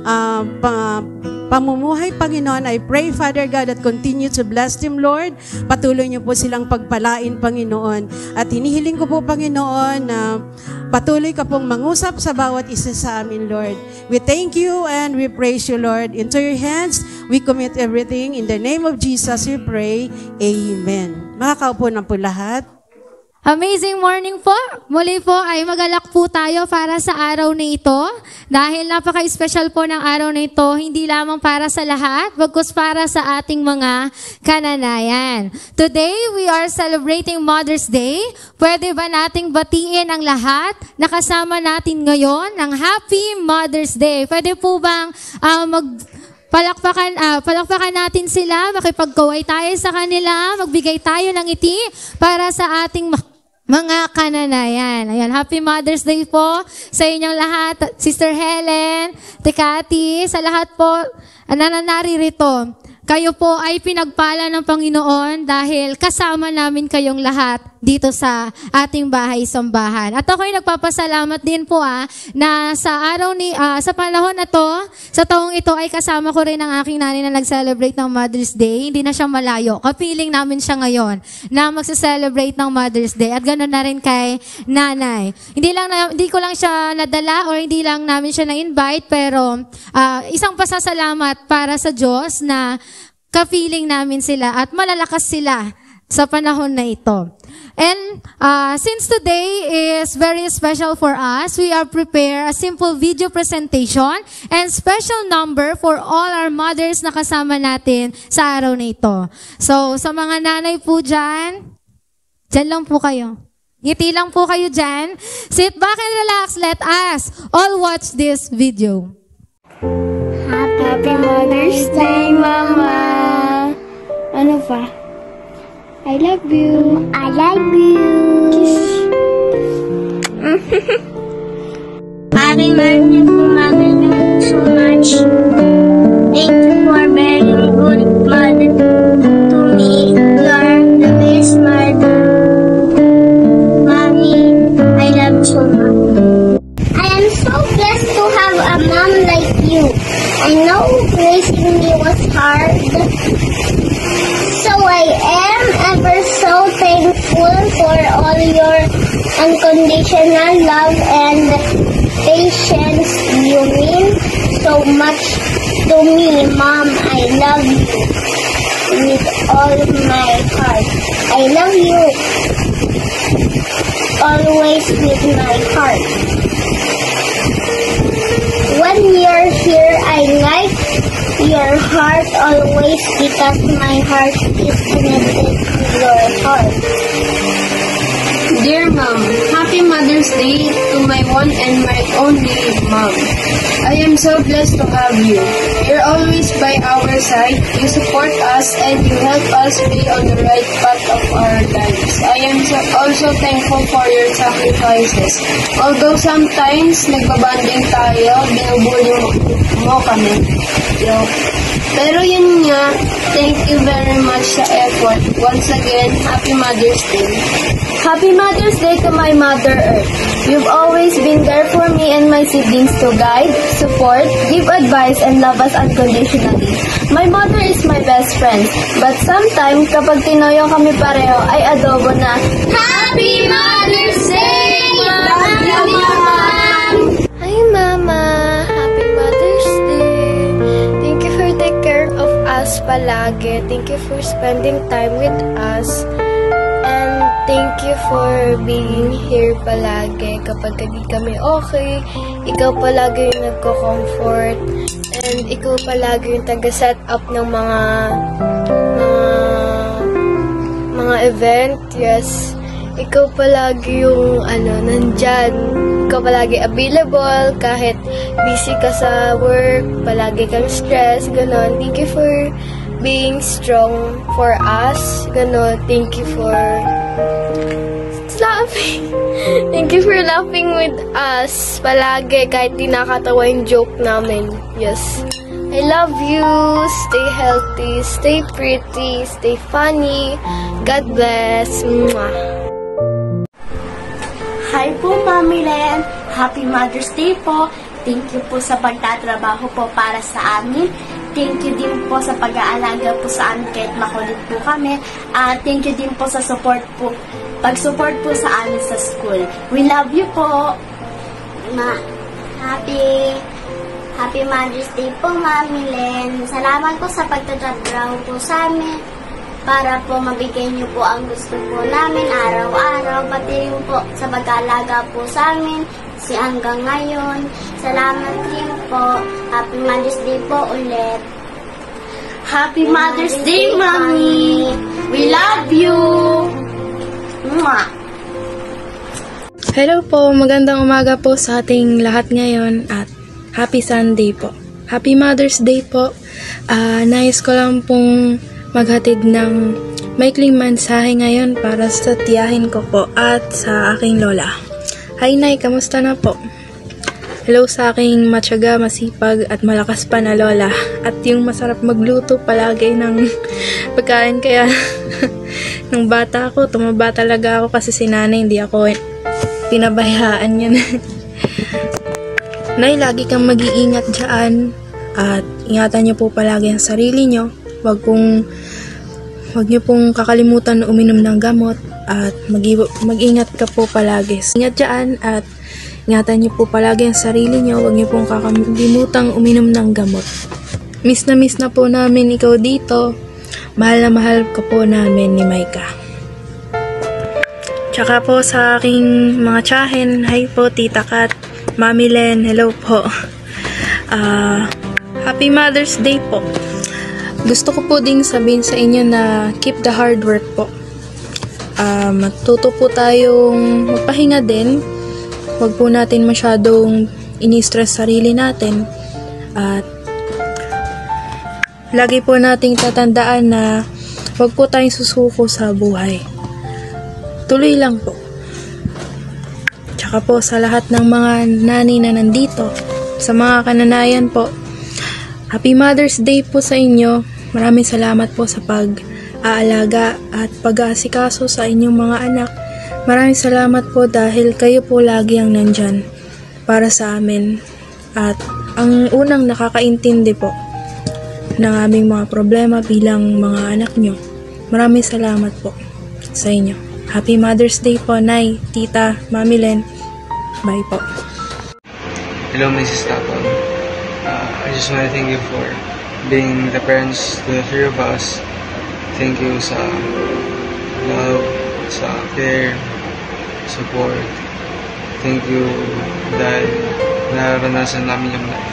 uh, pa, pamumuhay, Panginoon. I pray, Father God, that continue to bless them, Lord. Patuloy niyo po silang pagpalain, Panginoon. At hinihiling ko po, Panginoon, na patuloy ka pong mangusap sa bawat isa sa amin, Lord. We thank you and we praise you, Lord. Into your hands, we commit everything. In the name of Jesus, we pray. Amen. Makakaupo na po lahat. Amazing morning po. Muli po ay magalak po tayo para sa araw na ito. Dahil napaka-special po ng araw na ito, hindi lamang para sa lahat, bagkus para sa ating mga kananayan. Today, we are celebrating Mother's Day. Pwede ba nating batiin ang lahat na kasama natin ngayon ng Happy Mother's Day? Pwede po bang uh, mag... Palakpakan, uh, palakpakan natin sila, makipagkaway tayo sa kanila, magbigay tayo ng ngiti para sa ating ma- mga kananayan. Ayan, Happy Mother's Day po sa inyong lahat. Sister Helen, Tikati, sa lahat po na naririto. Kayo po ay pinagpala ng Panginoon dahil kasama namin kayong lahat dito sa ating bahay-sambahan. At ako'y nagpapasalamat din po ah, na sa araw ni, ah, sa panahon na to, sa taong ito ay kasama ko rin ang aking nanay na nag-celebrate ng Mother's Day. Hindi na siya malayo. Kapiling namin siya ngayon na magsa-celebrate ng Mother's Day. At ganoon na rin kay nanay. Hindi, lang na, hindi ko lang siya nadala o hindi lang namin siya na-invite, pero ah, isang pasasalamat para sa Diyos na ka-feeling namin sila at malalakas sila sa panahon na ito. And uh, since today is very special for us, we have prepared a simple video presentation and special number for all our mothers na kasama natin sa araw na ito. So, sa mga nanay po dyan, dyan lang po kayo. Ngiti lang po kayo dyan. Sit back and relax. Let us all watch this video. Happy Mother's Day, Mama! Ano pa? I love you. I love you. Kiss. Happy birthday to Mother. Thank you so much. Thank you for being a good mother to me. You are the best mother. Mommy, I love you so much. I am so blessed to have a mom like you. I know raising me was hard. So I am ever so thankful for all your unconditional love and patience. You mean so much to me, Mom. I love you with all my heart. I love you always with my heart. When you're here, I like your heart always because my heart is connected to your heart. Dear Mom, Happy Mother's Day to my one and my only Mom. I am so blessed to have you. You're always by our side, you support us, and you help us be on the right path of our lives. I am so, also thankful for your sacrifices. Although sometimes nagbabanding tayo, binubuli mo, mo kami. Yo. Pero yun nga, thank you very much sa effort. Once again, Happy Mother's Day. Happy Mother's Day to my Mother Earth. You've always been there for me and my siblings to guide, support, give advice, and love us unconditionally. My mother is my best friend, but sometimes kapag tinoyo kami pareho ay adobo na, Happy Mother's Day! Love you, Mama! Hi, Mama! Happy Mother's Day! Thank you for taking care of us palagi. Thank you for spending time with us. And thank you for being here palagi. Kapag hindi kami okay, ikaw palagi yung nagko-comfort. And ikaw palagi yung taga-set up ng mga mga mga event. Yes. Ikaw palagi yung ano, nandyan. Ikaw palagi available kahit busy ka sa work, palagi kang stress, ganon. Thank you for being strong for us. Ganon. Thank you for laughing. Thank you for laughing with us palagi kahit di nakatawa yung joke namin. Yes. I love you. Stay healthy. Stay pretty. Stay funny. God bless. Mwah. Hi po, Mami Len. Happy Mother's Day po. Thank you po sa pagtatrabaho po para sa amin. Thank you din po sa pag-aalaga po sa amin kahit makulit po kami. At thank you din po sa support po, pag-support po sa amin sa school. We love you po. Ma, happy, happy Mother's Day po, Mami Len. Salamat po sa pagtatrabaho po sa amin para po mabigay niyo po ang gusto po namin araw-araw. Pati rin po sa pag-aalaga po sa amin si hanggang ngayon. Salamat din po. Happy Mother's Day po ulit. Happy Mother's Day, Mommy! We love you! Mwah! Hello po, magandang umaga po sa ating lahat ngayon at Happy Sunday po. Happy Mother's Day po. Uh, nais ko lang pong maghatid ng maikling mensahe ngayon para sa tiyahin ko po at sa aking lola. Hi Nay, kamusta na po? Hello sa aking matyaga, masipag at malakas pa na lola at yung masarap magluto palagi ng pagkain kaya nung bata ako, tumaba talaga ako kasi si nanay hindi ako pinabayaan yan. Nay, lagi kang mag-iingat dyan at ingatan niyo po palagi ang sarili niyo. Wag pong wag niyo pong kakalimutan na uminom ng gamot at mag-ingat ka po palagi. Ingat dyan at ingatan niyo po palagi ang sarili niyo. Wag niyo pong kakalimutan uminom ng gamot. Miss na miss na po namin ikaw dito. Mahal na mahal ka po namin ni Maika. Tsaka po sa aking mga tiyahin, hi po Tita Kat, Mami Len, hello po. Uh, Happy Mother's Day po. Gusto ko po ding sabihin sa inyo na keep the hard work po. Uh, matuto po tayong magpahinga din. Huwag po natin masyadong ini-stress sarili natin. At lagi po nating tatandaan na huwag po tayong susuko sa buhay. Tuloy lang po. Tsaka po sa lahat ng mga nani na nandito, sa mga kananayan po, Happy Mother's Day po sa inyo. Maraming salamat po sa pag-aalaga at pag-aasikaso sa inyong mga anak. Maraming salamat po dahil kayo po lagi ang nandyan para sa amin. At ang unang nakakaintindi po ng aming mga problema bilang mga anak nyo. Maraming salamat po sa inyo. Happy Mother's Day po, Nay, Tita, Mami Len. Bye po. Hello, Missus Tapon. Uh, I just want to thank you for being the parents to the three of us. Thank you sa love, sa care, support. Thank you dahil naranasan namin yung life.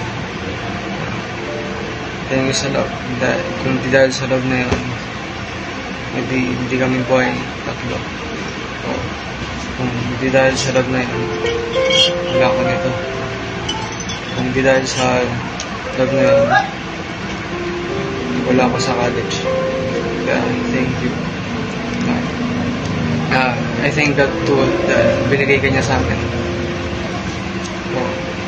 Thank you sa love. Dahil, kung di dahil sa love na yun, hindi, hindi kami buhay tatlo. So, kung hindi dahil sa love na yun, wala ko nito. Kung hindi dahil sa love na yun, wala ko sa college. Kaya, thank you. Uh, I think that too, that binigay ka niya sa akin. So,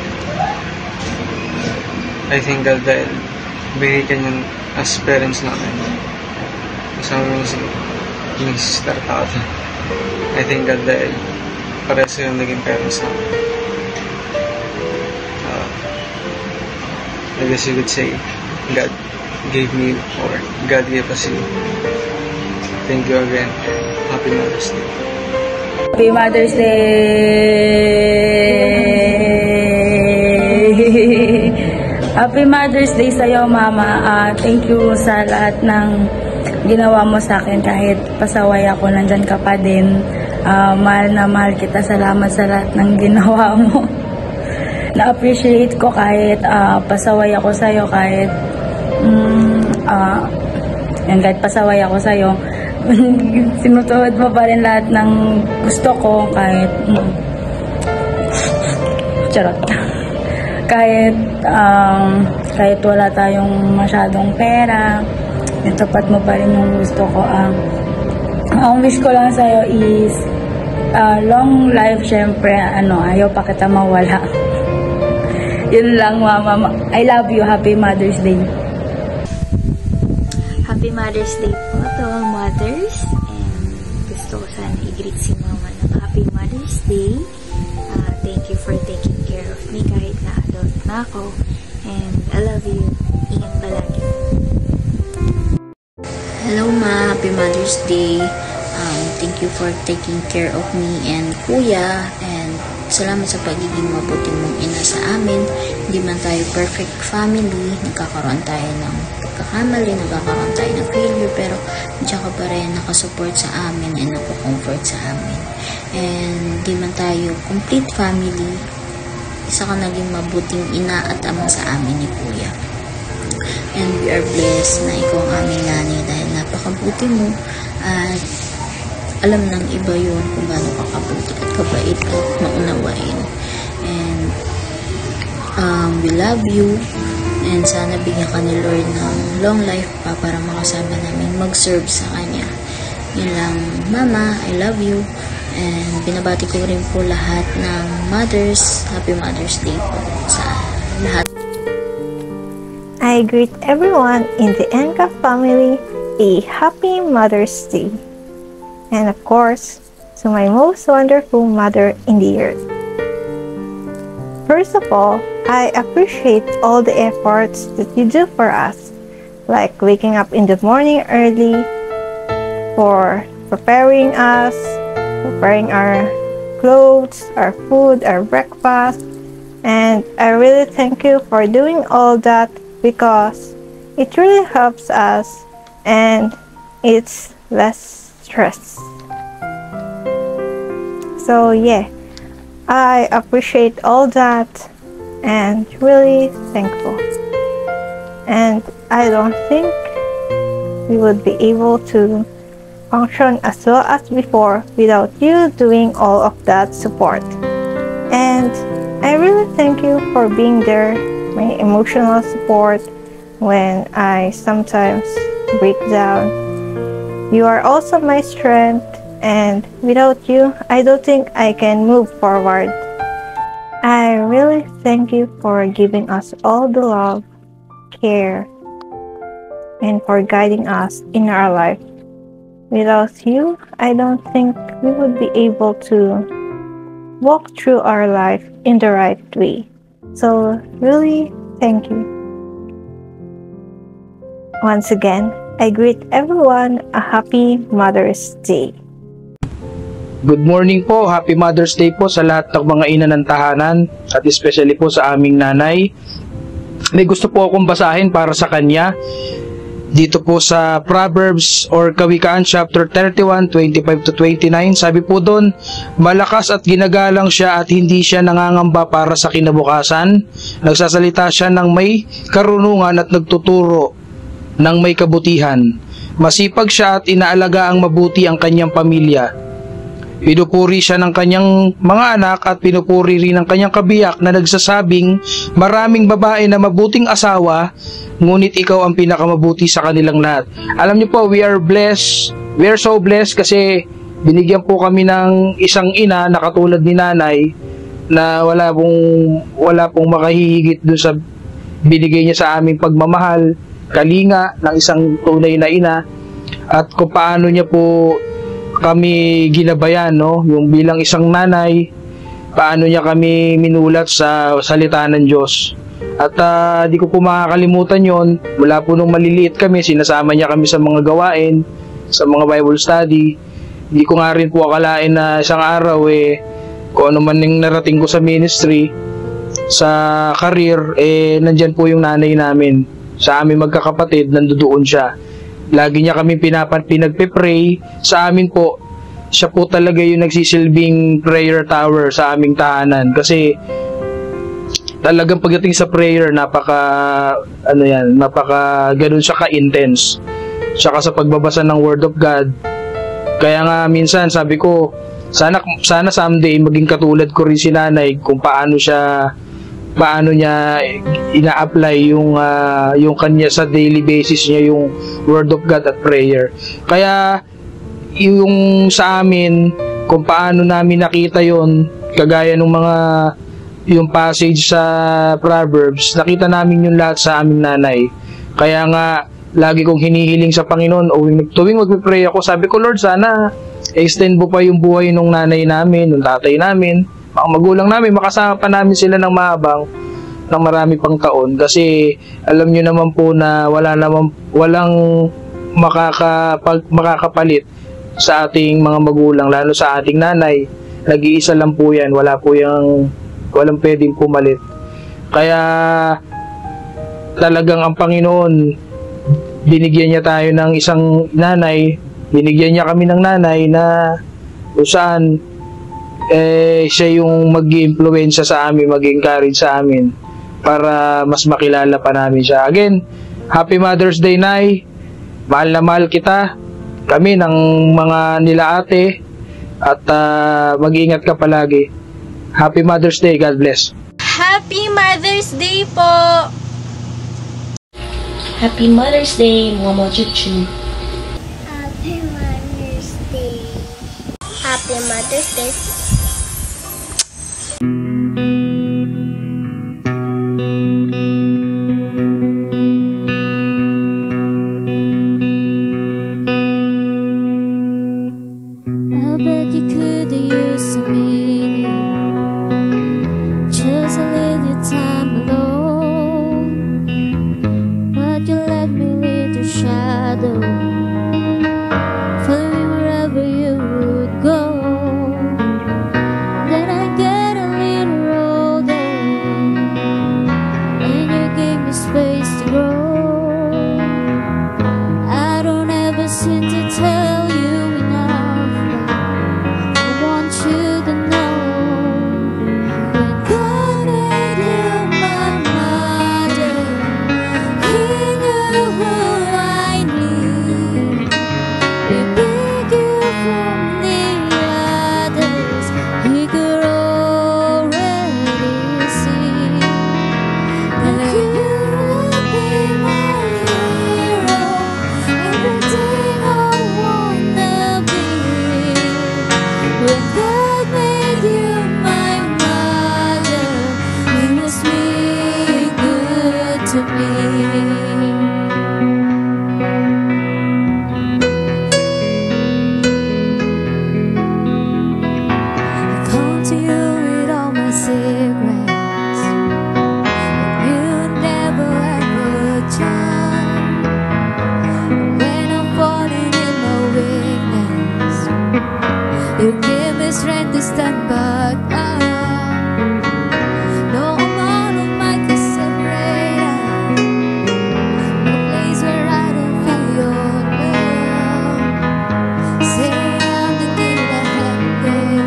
I think that dahil binigay ka niya as parents namin. Kasama mo si Miss Tartata. I think that dahil parehas yung naging parents namin. Uh, I guess you could say, God gave me, or God gave us you. Thank you again. Happy Mother's Day. Happy Mother's Day! Happy Mother's Day sa'yo, Mama. Uh, thank you sa lahat ng ginawa mo sa akin. Kahit pasaway ako, nandyan ka pa din. Uh, mahal na mahal kita. Salamat sa lahat ng ginawa mo. Na-appreciate ko kahit uh, pasaway ako sa'yo, kahit um, uh, yan, kahit pasaway ako sa'yo, sinutuhod mo pa rin lahat ng gusto ko, kahit um, charot. Kahit um, kahit wala tayong masyadong pera, natapat mo pa rin yung gusto ko. Um, ang wish ko lang sa'yo is uh, long life, syempre, ano, ayaw pa kita mawala. Yun lang, Mama. I love you. Happy Mother's Day. Happy Mother's Day po to all mothers. And gusto ko sana i-greet si Mama ng Happy Mother's Day. Uh, thank you for taking care of me kahit na adult na ako. And I love you. Ingat palagi. Hello ma, happy Mother's Day. Um, thank you for taking care of me and kuya, and salamat sa pagiging mabuti mong ina sa amin. Hindi man tayo perfect family, nagkakaroon tayo ng pagkakamali, nagkakaroon tayo ng failure, pero diyan ka pa rin nakasupport sa amin and naku-comfort sa amin. And di man tayo complete family, isa ka naging mabuting ina at ama sa amin ni kuya. And we are blessed na ikaw ang aming nanay dahil napakabuti mo at alam ng iba yun kung gaano kakabuti at kabait at maunawain. And um, we love you, and sana bigyan ka ni Lord ng long life pa para makasama namin mag-serve sa Kanya. Yun lang, Mama, I love you. And binabati ko rin po lahat ng mothers. Happy Mother's Day po sa lahat. I greet everyone in the Enka family a happy Mother's Day. And of course, to my most wonderful mother in the earth. First of all, I appreciate all the efforts that you do for us, like waking up in the morning early, for preparing us, preparing our clothes, our food, our breakfast, and I really thank you for doing all that because it really helps us and it's less stress. So yeah, I appreciate all that and really thankful. And I don't think we would be able to function as well as before without you doing all of that support. And I really thank you for being there, my emotional support when I sometimes break down. You are also my strength, and without you, I don't think I can move forward. I really thank you for giving us all the love, care, and for guiding us in our life. Without you, I don't think we would be able to walk through our life in the right way. So really, thank you. Once again, I greet everyone a happy Mother's Day. Good morning po, happy Mother's Day po sa lahat ng mga ina ng tahanan at especially po sa aming nanay. May gusto po akong basahin para sa kanya dito po sa Proverbs or Kawikaan chapter thirty-one, twenty-five to twenty-nine. Sabi po doon, malakas at ginagalang siya at hindi siya nangangamba para sa kinabukasan. Nagsasalita siya ng may karunungan at nagtuturo ng may kabutihan. Masipag siya at inaalaga ang mabuti ang kanyang pamilya. Pinupuri siya ng kanyang mga anak at pinupuri rin ng kanyang kabiyak na nagsasabing maraming babae na mabuting asawa, ngunit ikaw ang pinakamabuti sa kanilang lahat. Alam niyo po, we are blessed. We are so blessed kasi binigyan po kami ng isang ina na katulad ni nanay na wala pong, wala pong makahihigit dun sa binigay niya sa aming pagmamahal, kalinga ng isang tunay na ina, at kung paano niya po kami ginabayan, no? Yung bilang isang nanay, paano niya kami minulat sa salita ng Diyos. At uh, di ko po makakalimutan yon. Mula po nung maliliit kami, sinasama niya kami sa mga gawain, sa mga Bible study. Di ko nga rin po akalain na isang araw eh, kung ano man yung narating ko sa ministry, sa career, eh nandyan po yung nanay namin. Sa aming magkakapatid, nandoon siya. Lagi niya kami pinapan, pinagpe-pray. Sa amin po, siya po talaga yung nagsisilbing prayer tower sa aming tahanan. Kasi talagang pagdating sa prayer, napaka ano yan, napaka ganun siya ka-intense. Saka sa pagbabasa ng Word of God. Kaya nga minsan sabi ko, sana sana someday maging katulad ko rin si nanay kung paano siya paano niya ina-apply yung uh, yung kanya sa daily basis niya yung Word of God at prayer. Kaya yung sa amin kung paano namin nakita yon, kagaya ng mga yung passage sa Proverbs, nakita namin yung lahat sa aming nanay. Kaya nga lagi kong hinihiling sa Panginoon, o tuwing magpipray ako, sabi ko, Lord, sana extend mo pa yung buhay ng nanay namin, ng tatay namin, mga magulang namin, makasama pa namin sila ng mahabang ng marami pang taon kasi alam nyo naman po na wala naman, walang makakapag, makakapalit sa ating mga magulang, lalo sa ating nanay. Nag-iisa lang po yan, wala po yung, walang pwedeng pumalit. Kaya talagang ang Panginoon, binigyan niya tayo ng isang nanay, binigyan niya kami ng nanay na kung saan eh, siya yung mag-i-impluwensya sa amin, mag-encourage sa amin para mas makilala pa namin siya. Again, Happy Mother's Day, Nay. Mahal na mahal kita, kami ng mga nila ate, at uh, mag-iingat ka palagi. Happy Mother's Day, God bless. Happy Mother's Day po! Happy Mother's Day, Mama Chuchu. Happy Mother's Day. Happy Mother's Day. I bet you could use a minute, just a little time alone, but you let me lead your shadow, follow me wherever you would go. Then I get a little older, and you gave me space to grow. I don't ever seem to tell you enough, but I want you to know, when God made you my mother, He knew who I need. He picked you from the others, He could already see that you would be my hero, everything I wanna be. When God made you my mother, He was being good to me. I come to you with all my secrets, and you never ever turn. When I'm falling in my weakness, you give me strength to stand back up. No amount of might can separate us, no place where I don't feel your love. Say I'm the thing that happened.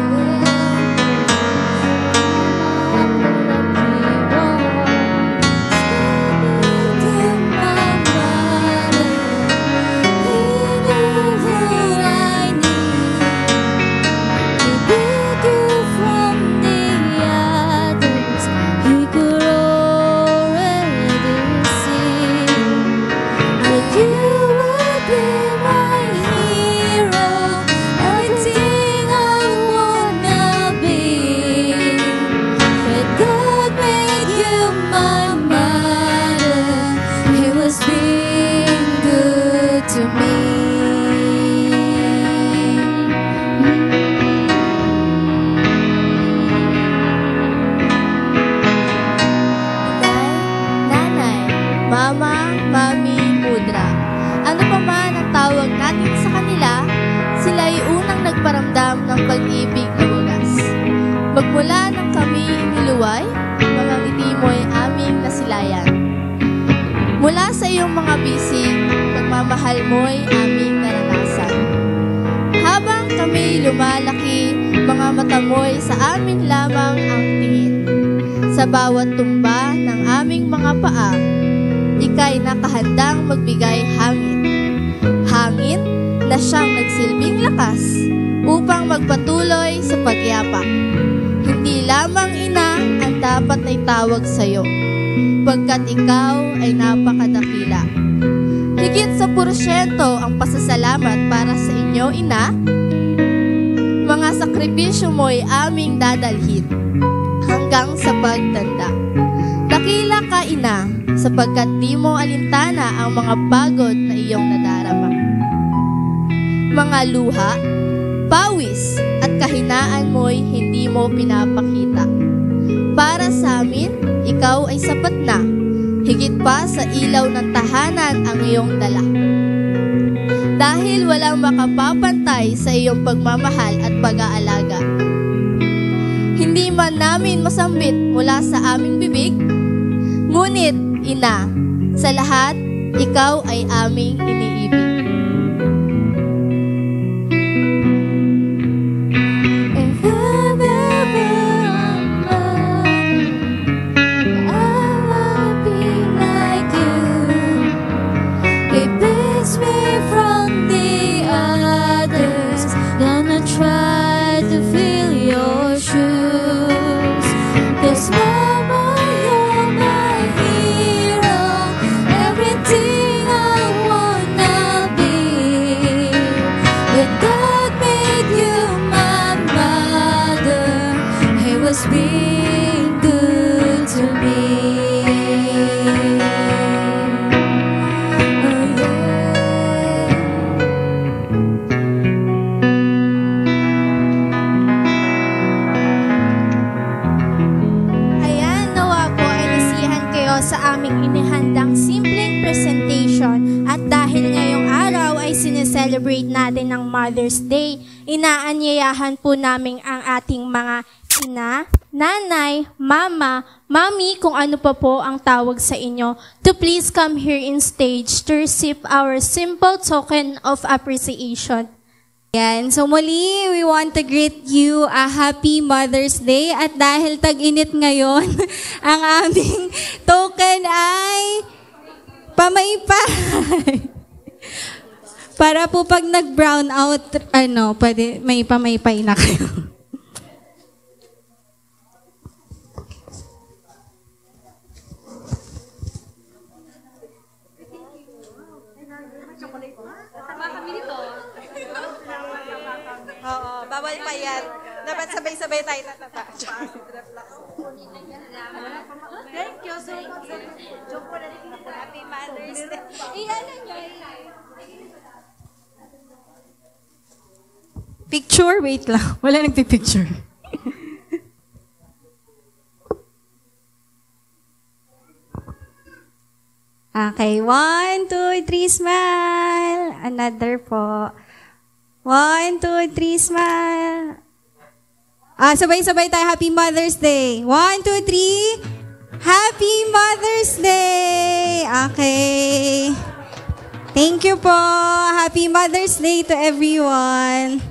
I'm the lucky one. Step into my mother. He knew who I need. He picked you from the others. He could already see that you would be my hero, everything I wanna be. When God made you my mother, He was being good to me. Nanay, Mama, Mami, Mudra. Ano pa man ang tawag natin sa kanila, sila ay unang nagparamdam ng pag-ibig na wagas. Magmula nang kami iniluway, mga ngiti mo'y aming nasilayan. Mula sa iyong mga bisig, pagmamahal mo'y aming naranasan. Habang kami lumalaki, mga mata mo'y sa amin lamang ang tingin. Sa bawat tumba ng aming mga paa, ika'y nakahandang magbigay hangin. Hangin na siyang nagsilbing lakas upang magpatuloy sa pagyapak. Hindi lamang ina ang dapat na itawag sa'yo, pagkat ikaw ay napakadakila. Higit sa porsyento ang pasasalamat para sa inyo, ina. Mga sakripisyo mo'y aming dadalhin hanggang sa pagtanda. Dakila ka, ina, sapagkat di mo alintana ang mga pagod na iyong nadarama. Mga luha, pawis, at kahinaan mo'y hindi mo pinapakita. Para sa amin, ikaw ay sapat na. Higit pa sa ilaw ng tahanan ang iyong dala. Dahil walang makapapantay sa iyong pagmamahal at pag-aalaga. Hindi man namin masambit mula sa aming bibig, ngunit, Ina, sa lahat, ikaw ay aming iniibig. Try to fill your shoes, 'cause Mama, you're my hero, everything I wanna be. When God made you my mother, He was being good to me. Sa aming inihandang simpleng presentation at dahil ngayong araw ay sineselebrate natin ng Mother's Day, inaanyayahan po namin ang ating mga ina, nanay, mama, mami, kung ano pa po ang tawag sa inyo, to please come here in stage to receive our simple token of appreciation. Yan. So muli, we want to greet you a happy Mother's Day at dahil tag-init ngayon, ang aming token ay pamaypay. Para po pag nag-brown out, ano, pwede, may pamaypay na kayo. Oo, bawal pa yan. Dapat sabay-sabay tayo tatata. Thank you so much. Joke po na rin. Happy Mother's Day. Iyan nyo. Picture? Wait lang. Wala nagpipicture. Okay. One, two, three, smile. Another po. One, two, three, smile. Ah, sabay-sabay tayo. Happy Mother's Day. One, two, three. Happy Mother's Day. Okay. Thank you po. Happy Mother's Day to everyone.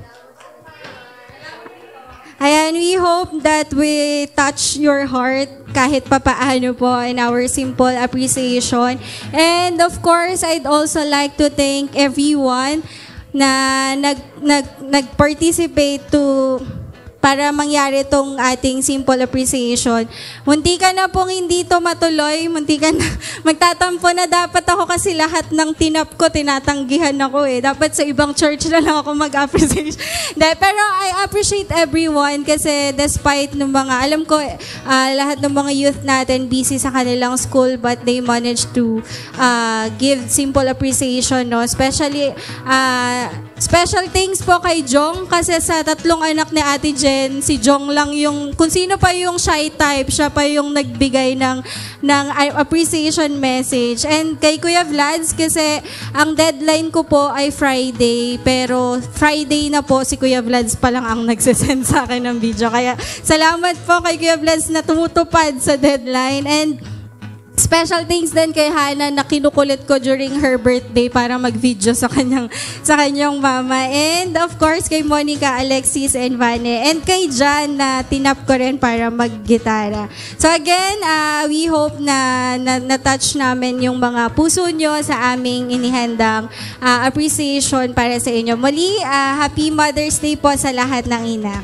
Ayan, we hope that we touch your heart kahit papaano po in our simple appreciation. And of course, I'd also like to thank everyone na nag, nag, nag-participate to para mangyari tong ating simple appreciation. Munti ka na pong hindi to matuloy, munti ka na, magtatampo na dapat ako kasi lahat ng tinap ko, tinatanggihan ako eh. Dapat sa ibang church na lang ako mag-appreciate. Pero I appreciate everyone kasi despite ng mga, alam ko, uh, lahat ng mga youth natin busy sa kanilang school but they managed to uh, give simple appreciation, no? Especially, uh, special thanks po kay Jong kasi sa tatlong anak ni Ate Jen, si Jong lang yung, kung sino pa yung shy type, siya pa yung nagbigay ng, ng appreciation message. And kay Kuya Vlads kasi ang deadline ko po ay Friday, pero Friday na po si Kuya Vlads pa lang ang nagsisend sa akin ng video. Kaya salamat po kay Kuya Vlads na tumutupad sa deadline. And special thanks din kay Hannah na kinukulit ko during her birthday para mag-video sa kanyang sa kanyang mama. And of course kay Monica, Alexis, and Vane. And kay Jan na tinap ko rin para mag-gitara. So again, uh, we hope na, na na-touch namin yung mga puso nyo sa aming inihandang uh, appreciation para sa inyo. Muli, uh, Happy Mother's Day po sa lahat ng ina.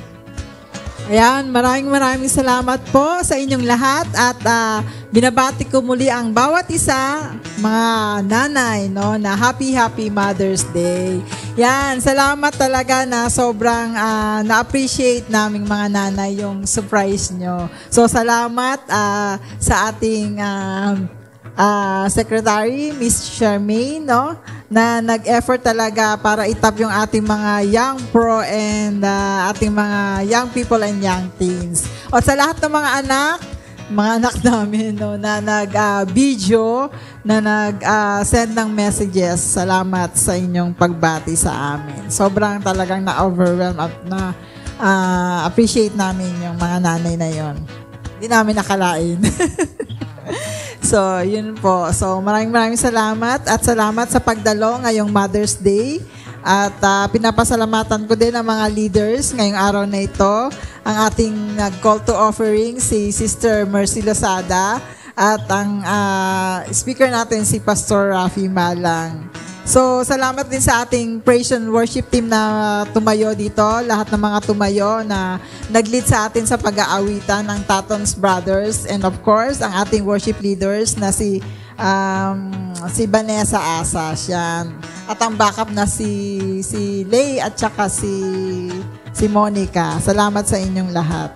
Ayan, maraming maraming salamat po sa inyong lahat at uh, binabati ko muli ang bawat isa, mga nanay, no, na happy, happy Mother's Day. Yan, salamat talaga na sobrang uh, na-appreciate naming mga nanay yung surprise nyo. So, salamat uh, sa ating uh, uh, Secretary, Miss Charmaine, no, na nag-effort talaga para itap yung ating mga young pro and uh, ating mga young people and young teens. O sa lahat ng mga anak, mga anak namin no, na nag-video, uh, na nag-send uh, ng messages. Salamat sa inyong pagbati sa amin. Sobrang talagang na-overwhelm at na uh, appreciate namin yung mga nanay na yon. Hindi namin nakalain. So, yun po. So, maraming maraming salamat at salamat sa pagdalo ngayong Mother's Day. At uh, pinapasalamatan ko din ang mga leaders ngayong araw na ito. Ang ating nag-call to offering, si Sister Mercy Losada, at ang uh, speaker natin, si Pastor Rafi Malang. So, salamat din sa ating praise and worship team na tumayo dito. Lahat ng mga tumayo na nag-lead sa atin sa pag-aawitan ng Tatons Brothers. And of course, ang ating worship leaders na si um, si Vanessa Asas. Yan. At ang backup na si si Lay at saka si si Monica. Salamat sa inyong lahat.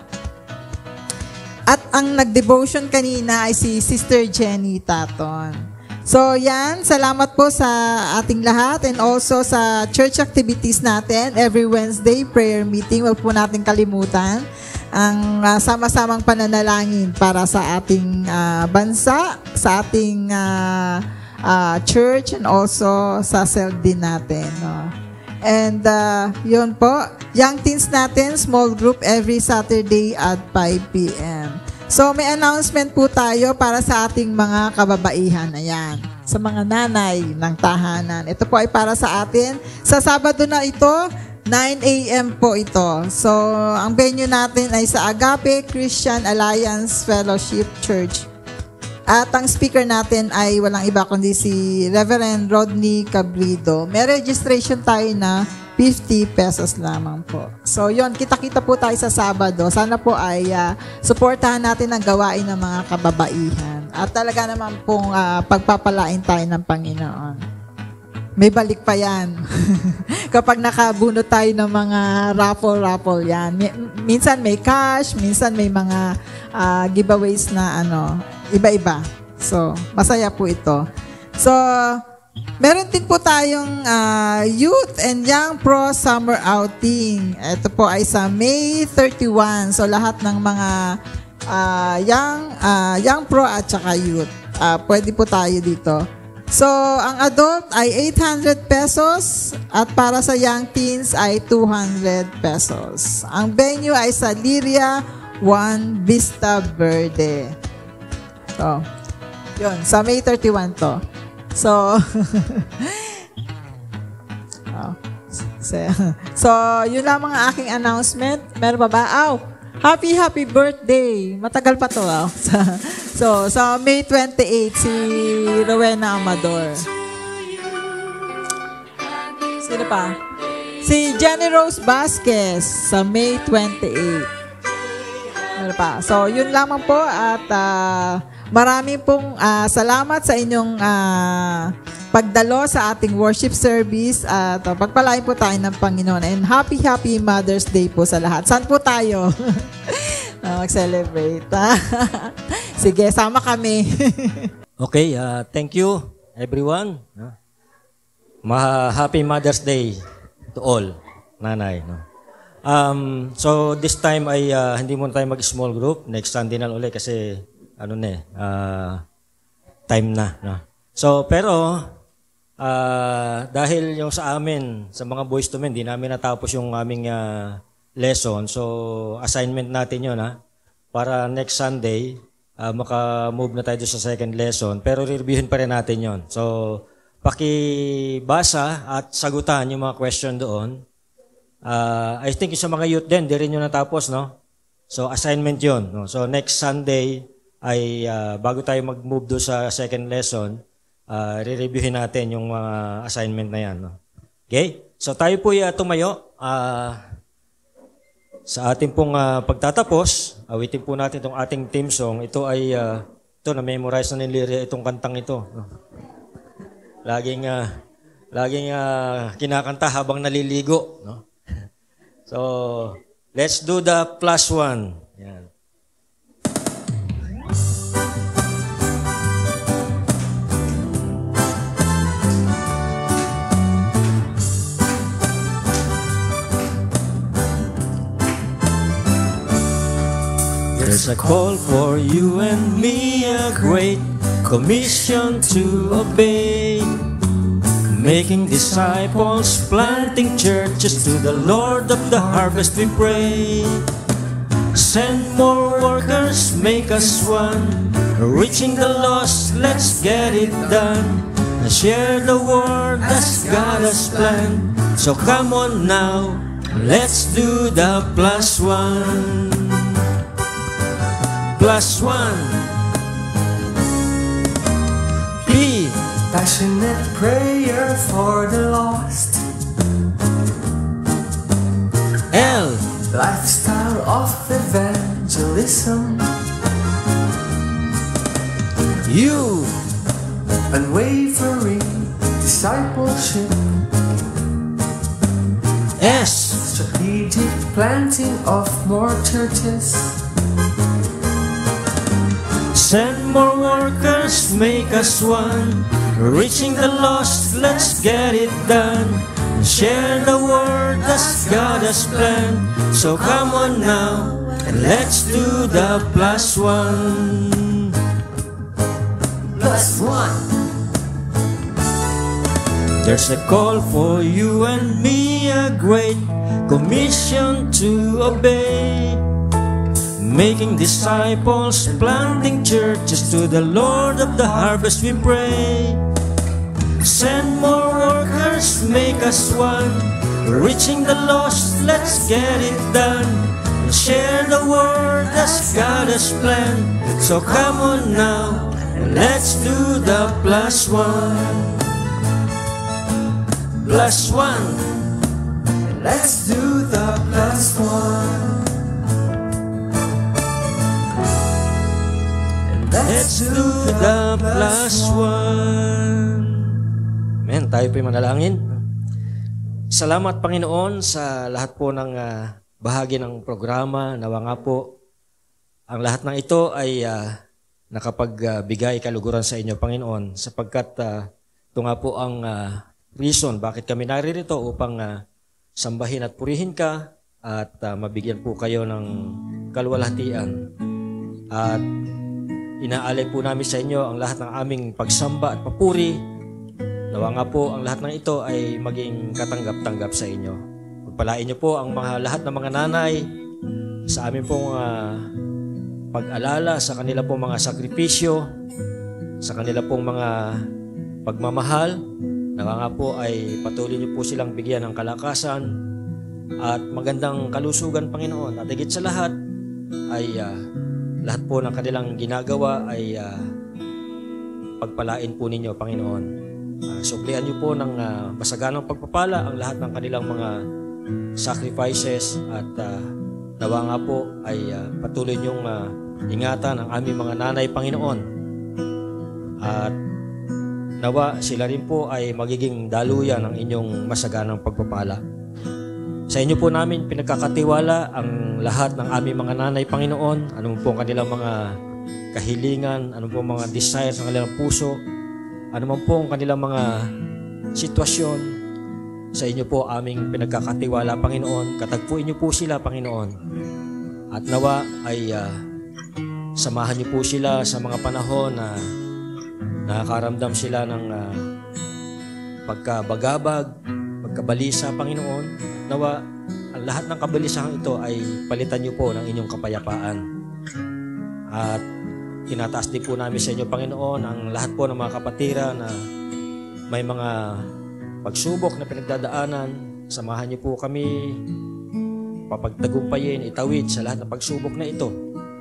At ang nag-devotion kanina ay si Sister Jenny Taton. So yan, salamat po sa ating lahat and also sa church activities natin. Every Wednesday, prayer meeting. Huwag po natin kalimutan ang uh, sama-samang pananalangin para sa ating uh, bansa, sa ating uh, uh, church, and also sa self din natin. No? And uh, yun po, young teens natin, small group every Saturday at five p.m. So, may announcement po tayo para sa ating mga kababaihan. Ayan. Sa mga nanay ng tahanan. Ito po ay para sa atin. Sa Sabado na ito, nine a.m. po ito. So, ang venue natin ay sa Agape Christian Alliance Fellowship Church. At ang speaker natin ay walang iba kundi si Reverend Rodney Cabrido. May registration tayo na fifty pesos lamang po. So, yon, kita-kita po tayo sa Sabado. Sana po ay uh, suportahan natin ang gawain ng mga kababaihan. At talaga naman pong uh, pagpapalain tayo ng Panginoon. May balik pa yan. Kapag nakabunot tayo ng mga raffle-raffle yan. Minsan may cash, minsan may mga uh, giveaways na ano, iba-iba. So, masaya po ito. So, meron din po tayong uh, Youth and Young Pro Summer Outing. Ito po ay sa May thirty-first. So, lahat ng mga uh, young, uh, young Pro at saka Youth. Uh, pwede po tayo dito. So, ang adult ay eight hundred pesos at para sa young teens ay two hundred pesos. Ang venue ay sa Liria one Vista Verde. So, yun. Sa May thirty-first to. So, oh, so, yun lang mga aking announcement. Meron pa ba? Aw, happy, happy birthday. Matagal pa to. Oh. So, sa so May twenty-eighth, si Rowena Amador. Sino pa? Si Jenny Rose Vasquez sa May twenty-eighth. Meron pa. So, yun lamang po at uh, marami pong uh, salamat sa inyong uh, pagdalo sa ating worship service at uh, pagpalain po tayo ng Panginoon. And happy, happy Mother's Day po sa lahat. Saan po tayo? uh, mag-celebrate. Sige, sama kami. Okay, uh, thank you everyone. Uh, ma- happy Mother's Day to all, nanay. No? Um, so this time ay uh, hindi muna tayo mag-small group. Next Sunday na ulit kasi ano na eh, uh, time na. No? So, pero, uh, dahil yung sa amin, sa mga boys to men, di namin natapos yung aming uh, lesson. So, assignment natin yun, ha? Para next Sunday, uh, maka-move na tayo sa second lesson. Pero, reviewin pa rin natin yun. So, pakibasa at sagutan yung mga question doon. Uh, I think yung sa mga youth din, di rin yun natapos, no? So, assignment yun. No? So, next Sunday, ay uh, bago tayo mag-move do sa second lesson, uh, re-reviewin natin yung mga uh, assignment na yan. No? Okay? So tayo po uh, tumayo. Uh, sa ating pong uh, pagtatapos, awitin po natin itong ating theme song. Ito ay, uh, ito na-memorize na ni Lyria itong kantang ito. No? Laging, uh, laging uh, kinakanta habang naliligo. No? So, let's do the plus one. Yan. There's There's a call for you and me, a great commission to obey. Making disciples, planting churches, to the Lord of the harvest we pray. Send more workers, make us one, reaching the lost, let's get it done. Share the word as God has planned. So come on now, let's do the plus one. Plus one. P. Passionate prayer for the lost. L. Lifestyle of evangelism. U. Unwavering discipleship. S. Strategic planting of more churches. Send more workers, make us one, reaching the lost, let's get it done. Share the word as God has planned. So come on now, and let's do the plus one. Plus one. There's a call for you and me, a great commission to obey. Making disciples, planting churches, to the Lord of the harvest we pray. Send more workers, make us one, reaching the lost, let's get it done. Share the word as God has planned. So come on now, and let's do the plus one. Plus one. Let's do the plus one. Let's do the plus one. Amen. Tayo po'y manalangin. Salamat, Panginoon, sa lahat po ng uh, bahagi ng programa. Nawa nga po, ang lahat ng ito ay uh, nakapagbigay uh, kaluguran sa inyo, Panginoon, sapagkat uh, ito nga po ang uh, reason bakit kami naririto upang uh, sambahin at purihin ka at uh, mabigyan po kayo ng kaluwalhatian. At inaalay po namin sa inyo ang lahat ng aming pagsamba at papuri. Nawa nga po ang lahat ng ito ay maging katanggap-tanggap sa inyo. Pagpalain niyo po ang mga lahat ng mga nanay sa amin pong uh, pag-alala sa kanila pong mga sakripisyo, sa kanila pong mga pagmamahal. Nawa nga po ay patuloy niyo po silang bigyan ng kalakasan at magandang kalusugan, Panginoon. At higit sa lahat ay uh, lahat po ng kanilang ginagawa ay uh, pagpalain po ninyo, Panginoon. Uh, Suplihan niyo po ng uh, masaganang pagpapala ang lahat ng kanilang mga sacrifices at uh, nawa nga po ay uh, patuloy niyong uh, ingatan ang aming mga nanay, Panginoon. At nawa sila rin po ay magiging daluyan ng inyong masaganang pagpapala. Sa inyo po namin pinagkakatiwala ang lahat ng aming mga nanay, Panginoon. Ano po ang kanilang mga kahilingan, ano po ang mga desires ng kanilang puso, ano man po ang kanilang mga sitwasyon. Sa inyo po aming pinagkakatiwala, Panginoon. Katagpuin niyo po sila, Panginoon. At nawa ay uh, samahan niyo po sila sa mga panahon na nakakaramdam sila ng uh, pagkabagabag, pagkabalisa, Panginoon. Nawa, ang lahat ng kabalisahang ito ay palitan niyo po ng inyong kapayapaan. At tinataas din po namin sa inyo, Panginoon, ang lahat po ng mga kapatira na may mga pagsubok na pinagdadaanan. Samahan niyo po kami, papagtagumpayin, itawid sa lahat ng pagsubok na ito.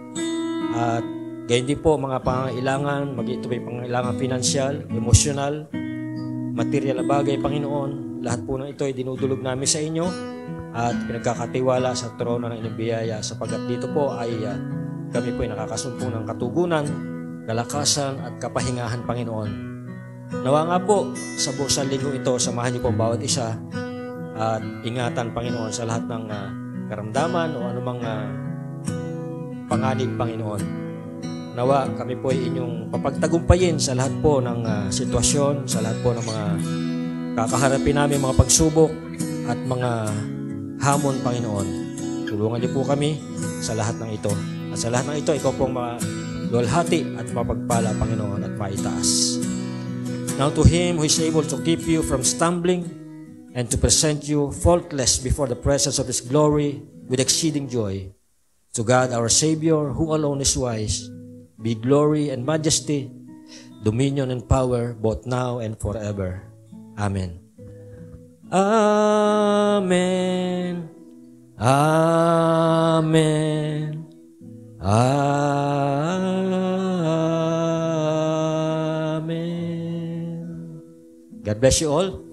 At gayon din po mga pangangailangan, mag-ito may pangangailangan financial, emosyonal, material na bagay, Panginoon. Lahat po ng ito ay dinudulog namin sa inyo at pinagkakatiwala sa trono ng inyong biyaya, sapagkat dito po ay uh, kami po ay nakakasumpong ng katugunan, kalakasan at kapahingahan, Panginoon. Nawa nga po sa buong linggo ito, samahan niyo po bawat isa at ingatan, Panginoon, sa lahat ng uh, karamdaman o anumang uh, panganib, Panginoon. Nawa kami po ay inyong papagtagumpayin sa lahat po ng uh, sitwasyon, sa lahat po ng mga kakaharapin namin, mga pagsubok at mga hamon, Panginoon. Tulungan niyo po kami sa lahat ng ito. At sa lahat ng ito, ikaw pong maluwalhati at mapagpala, Panginoon, at maitaas. Now to Him who is able to keep you from stumbling and to present you faultless before the presence of His glory with exceeding joy, to God our Savior, who alone is wise, be glory and majesty, dominion and power, both now and forever. Amen. Amen. Amen. Amen. God bless you all.